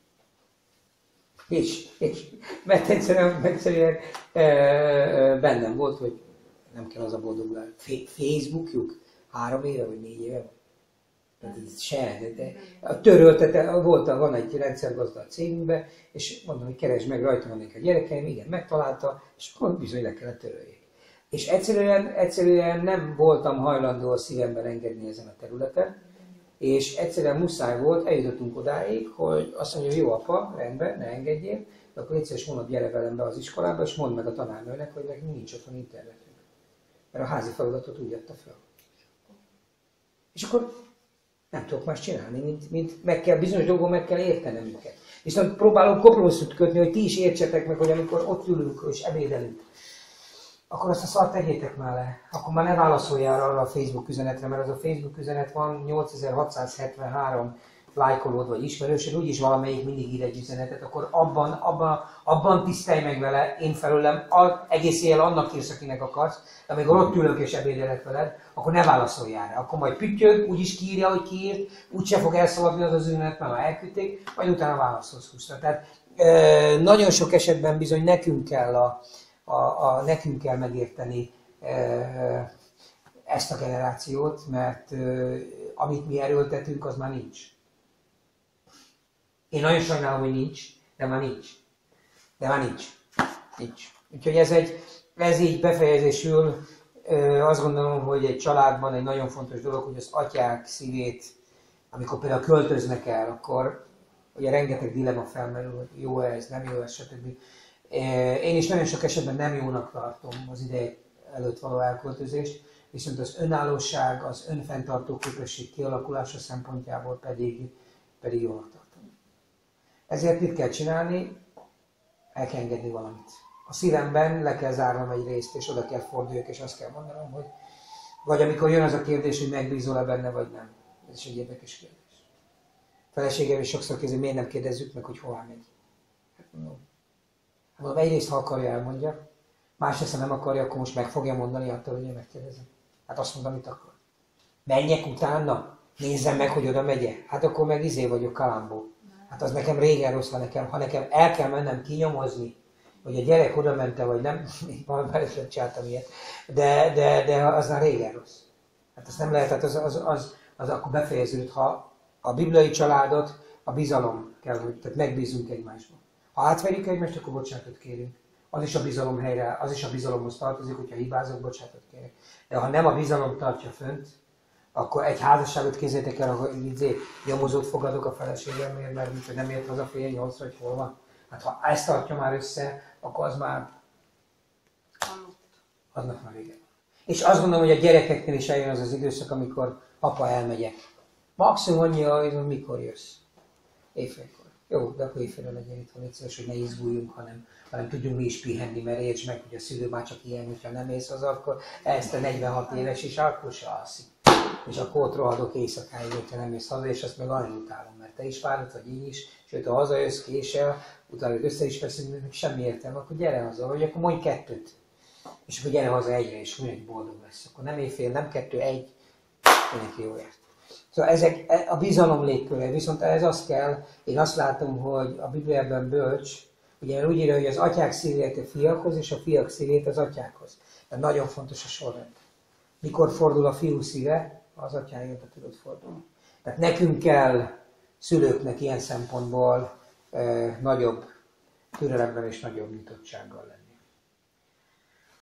És mert egyszerűen bennem volt, hogy nem kell az a boldogulás. Facebookjuk 3 éve vagy 4 éve van. De töröltete, van egy rendszergazda a cégünkben, és mondom, hogy keresd meg, rajta vannak a gyerekeim, igen, megtalálta, és akkor bizony le kellett töröljék. És egyszerűen nem voltam hajlandó a szívemben engedni ezen a területen, és egyszerűen muszáj volt, eljutottunk odáig, hogy azt mondja, hogy jó apa, rendben, ne engedjél, de akkor egyszer hónap gyere velem be az iskolába, és mondd meg a tanárnőnek, hogy nekünk nincs otthon internetünk. Mert a házi feladatot úgy adta fel. És akkor nem tudok más csinálni, mint bizonyos dolgok meg kell értenem őket. Viszont próbálom kompromisszumot kötni, hogy ti is értsetek meg, hogy amikor ott ülünk és ebédelünk, akkor azt a szart tegyétek már le. Akkor már ne válaszoljál arra a Facebook üzenetre, mert az a Facebook üzenet van 8673 lájkolód vagy ismerősöd, úgyis valamelyik mindig ír egy üzenetet, akkor abban tisztelj meg vele, én felőlem egész éjjel annak írsz, akinek akarsz, de amikor ott ülök és ebédelek veled, akkor ne válaszoljál rá. Akkor majd püttyög, úgyis kiírja, hogy kiírt, úgyse fog elszaladni az üzenet, mert már elküldték, majd utána válaszolsz húszra. Tehát nagyon sok esetben bizony nekünk kell megérteni ezt a generációt, mert amit mi erőltetünk, az már nincs. Én nagyon sajnálom, hogy nincs, de már nincs. Nincs. Úgyhogy ez így befejezésül azt gondolom, hogy egy családban egy nagyon fontos dolog, hogy az atyák szívét, amikor például költöznek el, akkor ugye rengeteg dilemma felmerül, hogy jó ez, nem jó ez, stb. Én is nagyon sok esetben nem jónak tartom az ideje előtt való elköltözést, viszont az önállóság, az önfenntartó képesség kialakulása szempontjából pedig jónak tartom. Ezért mit kell csinálni? El kell engedni valamit. A szívemben le kell zárnom egy részt, és oda kell forduljak, és azt kell mondanom, hogy vagy amikor jön az a kérdés, hogy megbízol-e benne, vagy nem. Ez is egy érdekes kérdés. Feleségem is sokszor kérdezi, miért nem kérdezzük meg, hogy hová megy. Hát mondom, egyrészt, ha akarja, elmondja. Másrészt, ha nem akarja, akkor most meg fogja mondani attól, hogy én megkérdezem. Hát azt mondom, amit akar. Menjek utána? Nézzem meg, hogy oda megye. Hát akkor meg vagyok Kalambó. Hát az nekem régen rossz, ha nekem el kell mennem kinyomozni, hogy a gyerek oda mente, vagy nem, én valami sem csináltam ilyet, de az már régen rossz. Hát azt nem lehet, hát az akkor befejeződött, ha a bibliai családot a bizalom kell, hogy tehát megbízunk egymásban. Ha átverjük egymást, akkor bocsánatot kérünk. Az is a bizalom helyre, az is a bizalomhoz tartozik, hogyha hibázok, bocsánatot kérek. De ha nem a bizalom tartja fönt, akkor egy házasságot képzeljétek el, hogy nyomozót fogadok a feleségemért, mert nem ért haza fél 8-ra, hogy hol van. Hát ha ezt tartja már össze, akkor az már aznak már vége. És azt gondolom, hogy a gyerekeknél is eljön az az időszak, amikor apa elmegyek. Maximum annyi, hogy mikor jössz. Éjfélkor. Jó, de akkor éjfélre legyen itt, hogy ne izguljunk, hanem tudjunk mi is pihenni, mert értsd meg, hogy a szülő már csak ilyen, hogyha nem ész haza, akkor ezt a 46 éves is akkor se alszik. És akkor ott rohadok éjszakáig, hogyha nem ész haza, és azt meg annyit utálom, mert te is fáradt, vagy én is, sőt, ha hazajössz késel, utána össze is veszünk, meg semmi értelme, akkor gyere haza, vagy akkor mondj 2. És akkor gyere haza 1-re, és mindenki boldog lesz. Akkor nem éjfél, nem 2, 1, mindenki jó ért. Szóval ezek a bizalom légköre, viszont ez azt kell, én azt látom, hogy a Bibliában bölcs, ugye úgy írja, hogy az atyák szívét a fiakhoz, és a fiak szívét az atyákhoz. Tehát nagyon fontos a sorrend. Mikor fordul a fiú szíve, az atyájára tudod fordulni. Tehát nekünk kell szülőknek ilyen szempontból nagyobb türelemben és nagyobb nyitottsággal lenni.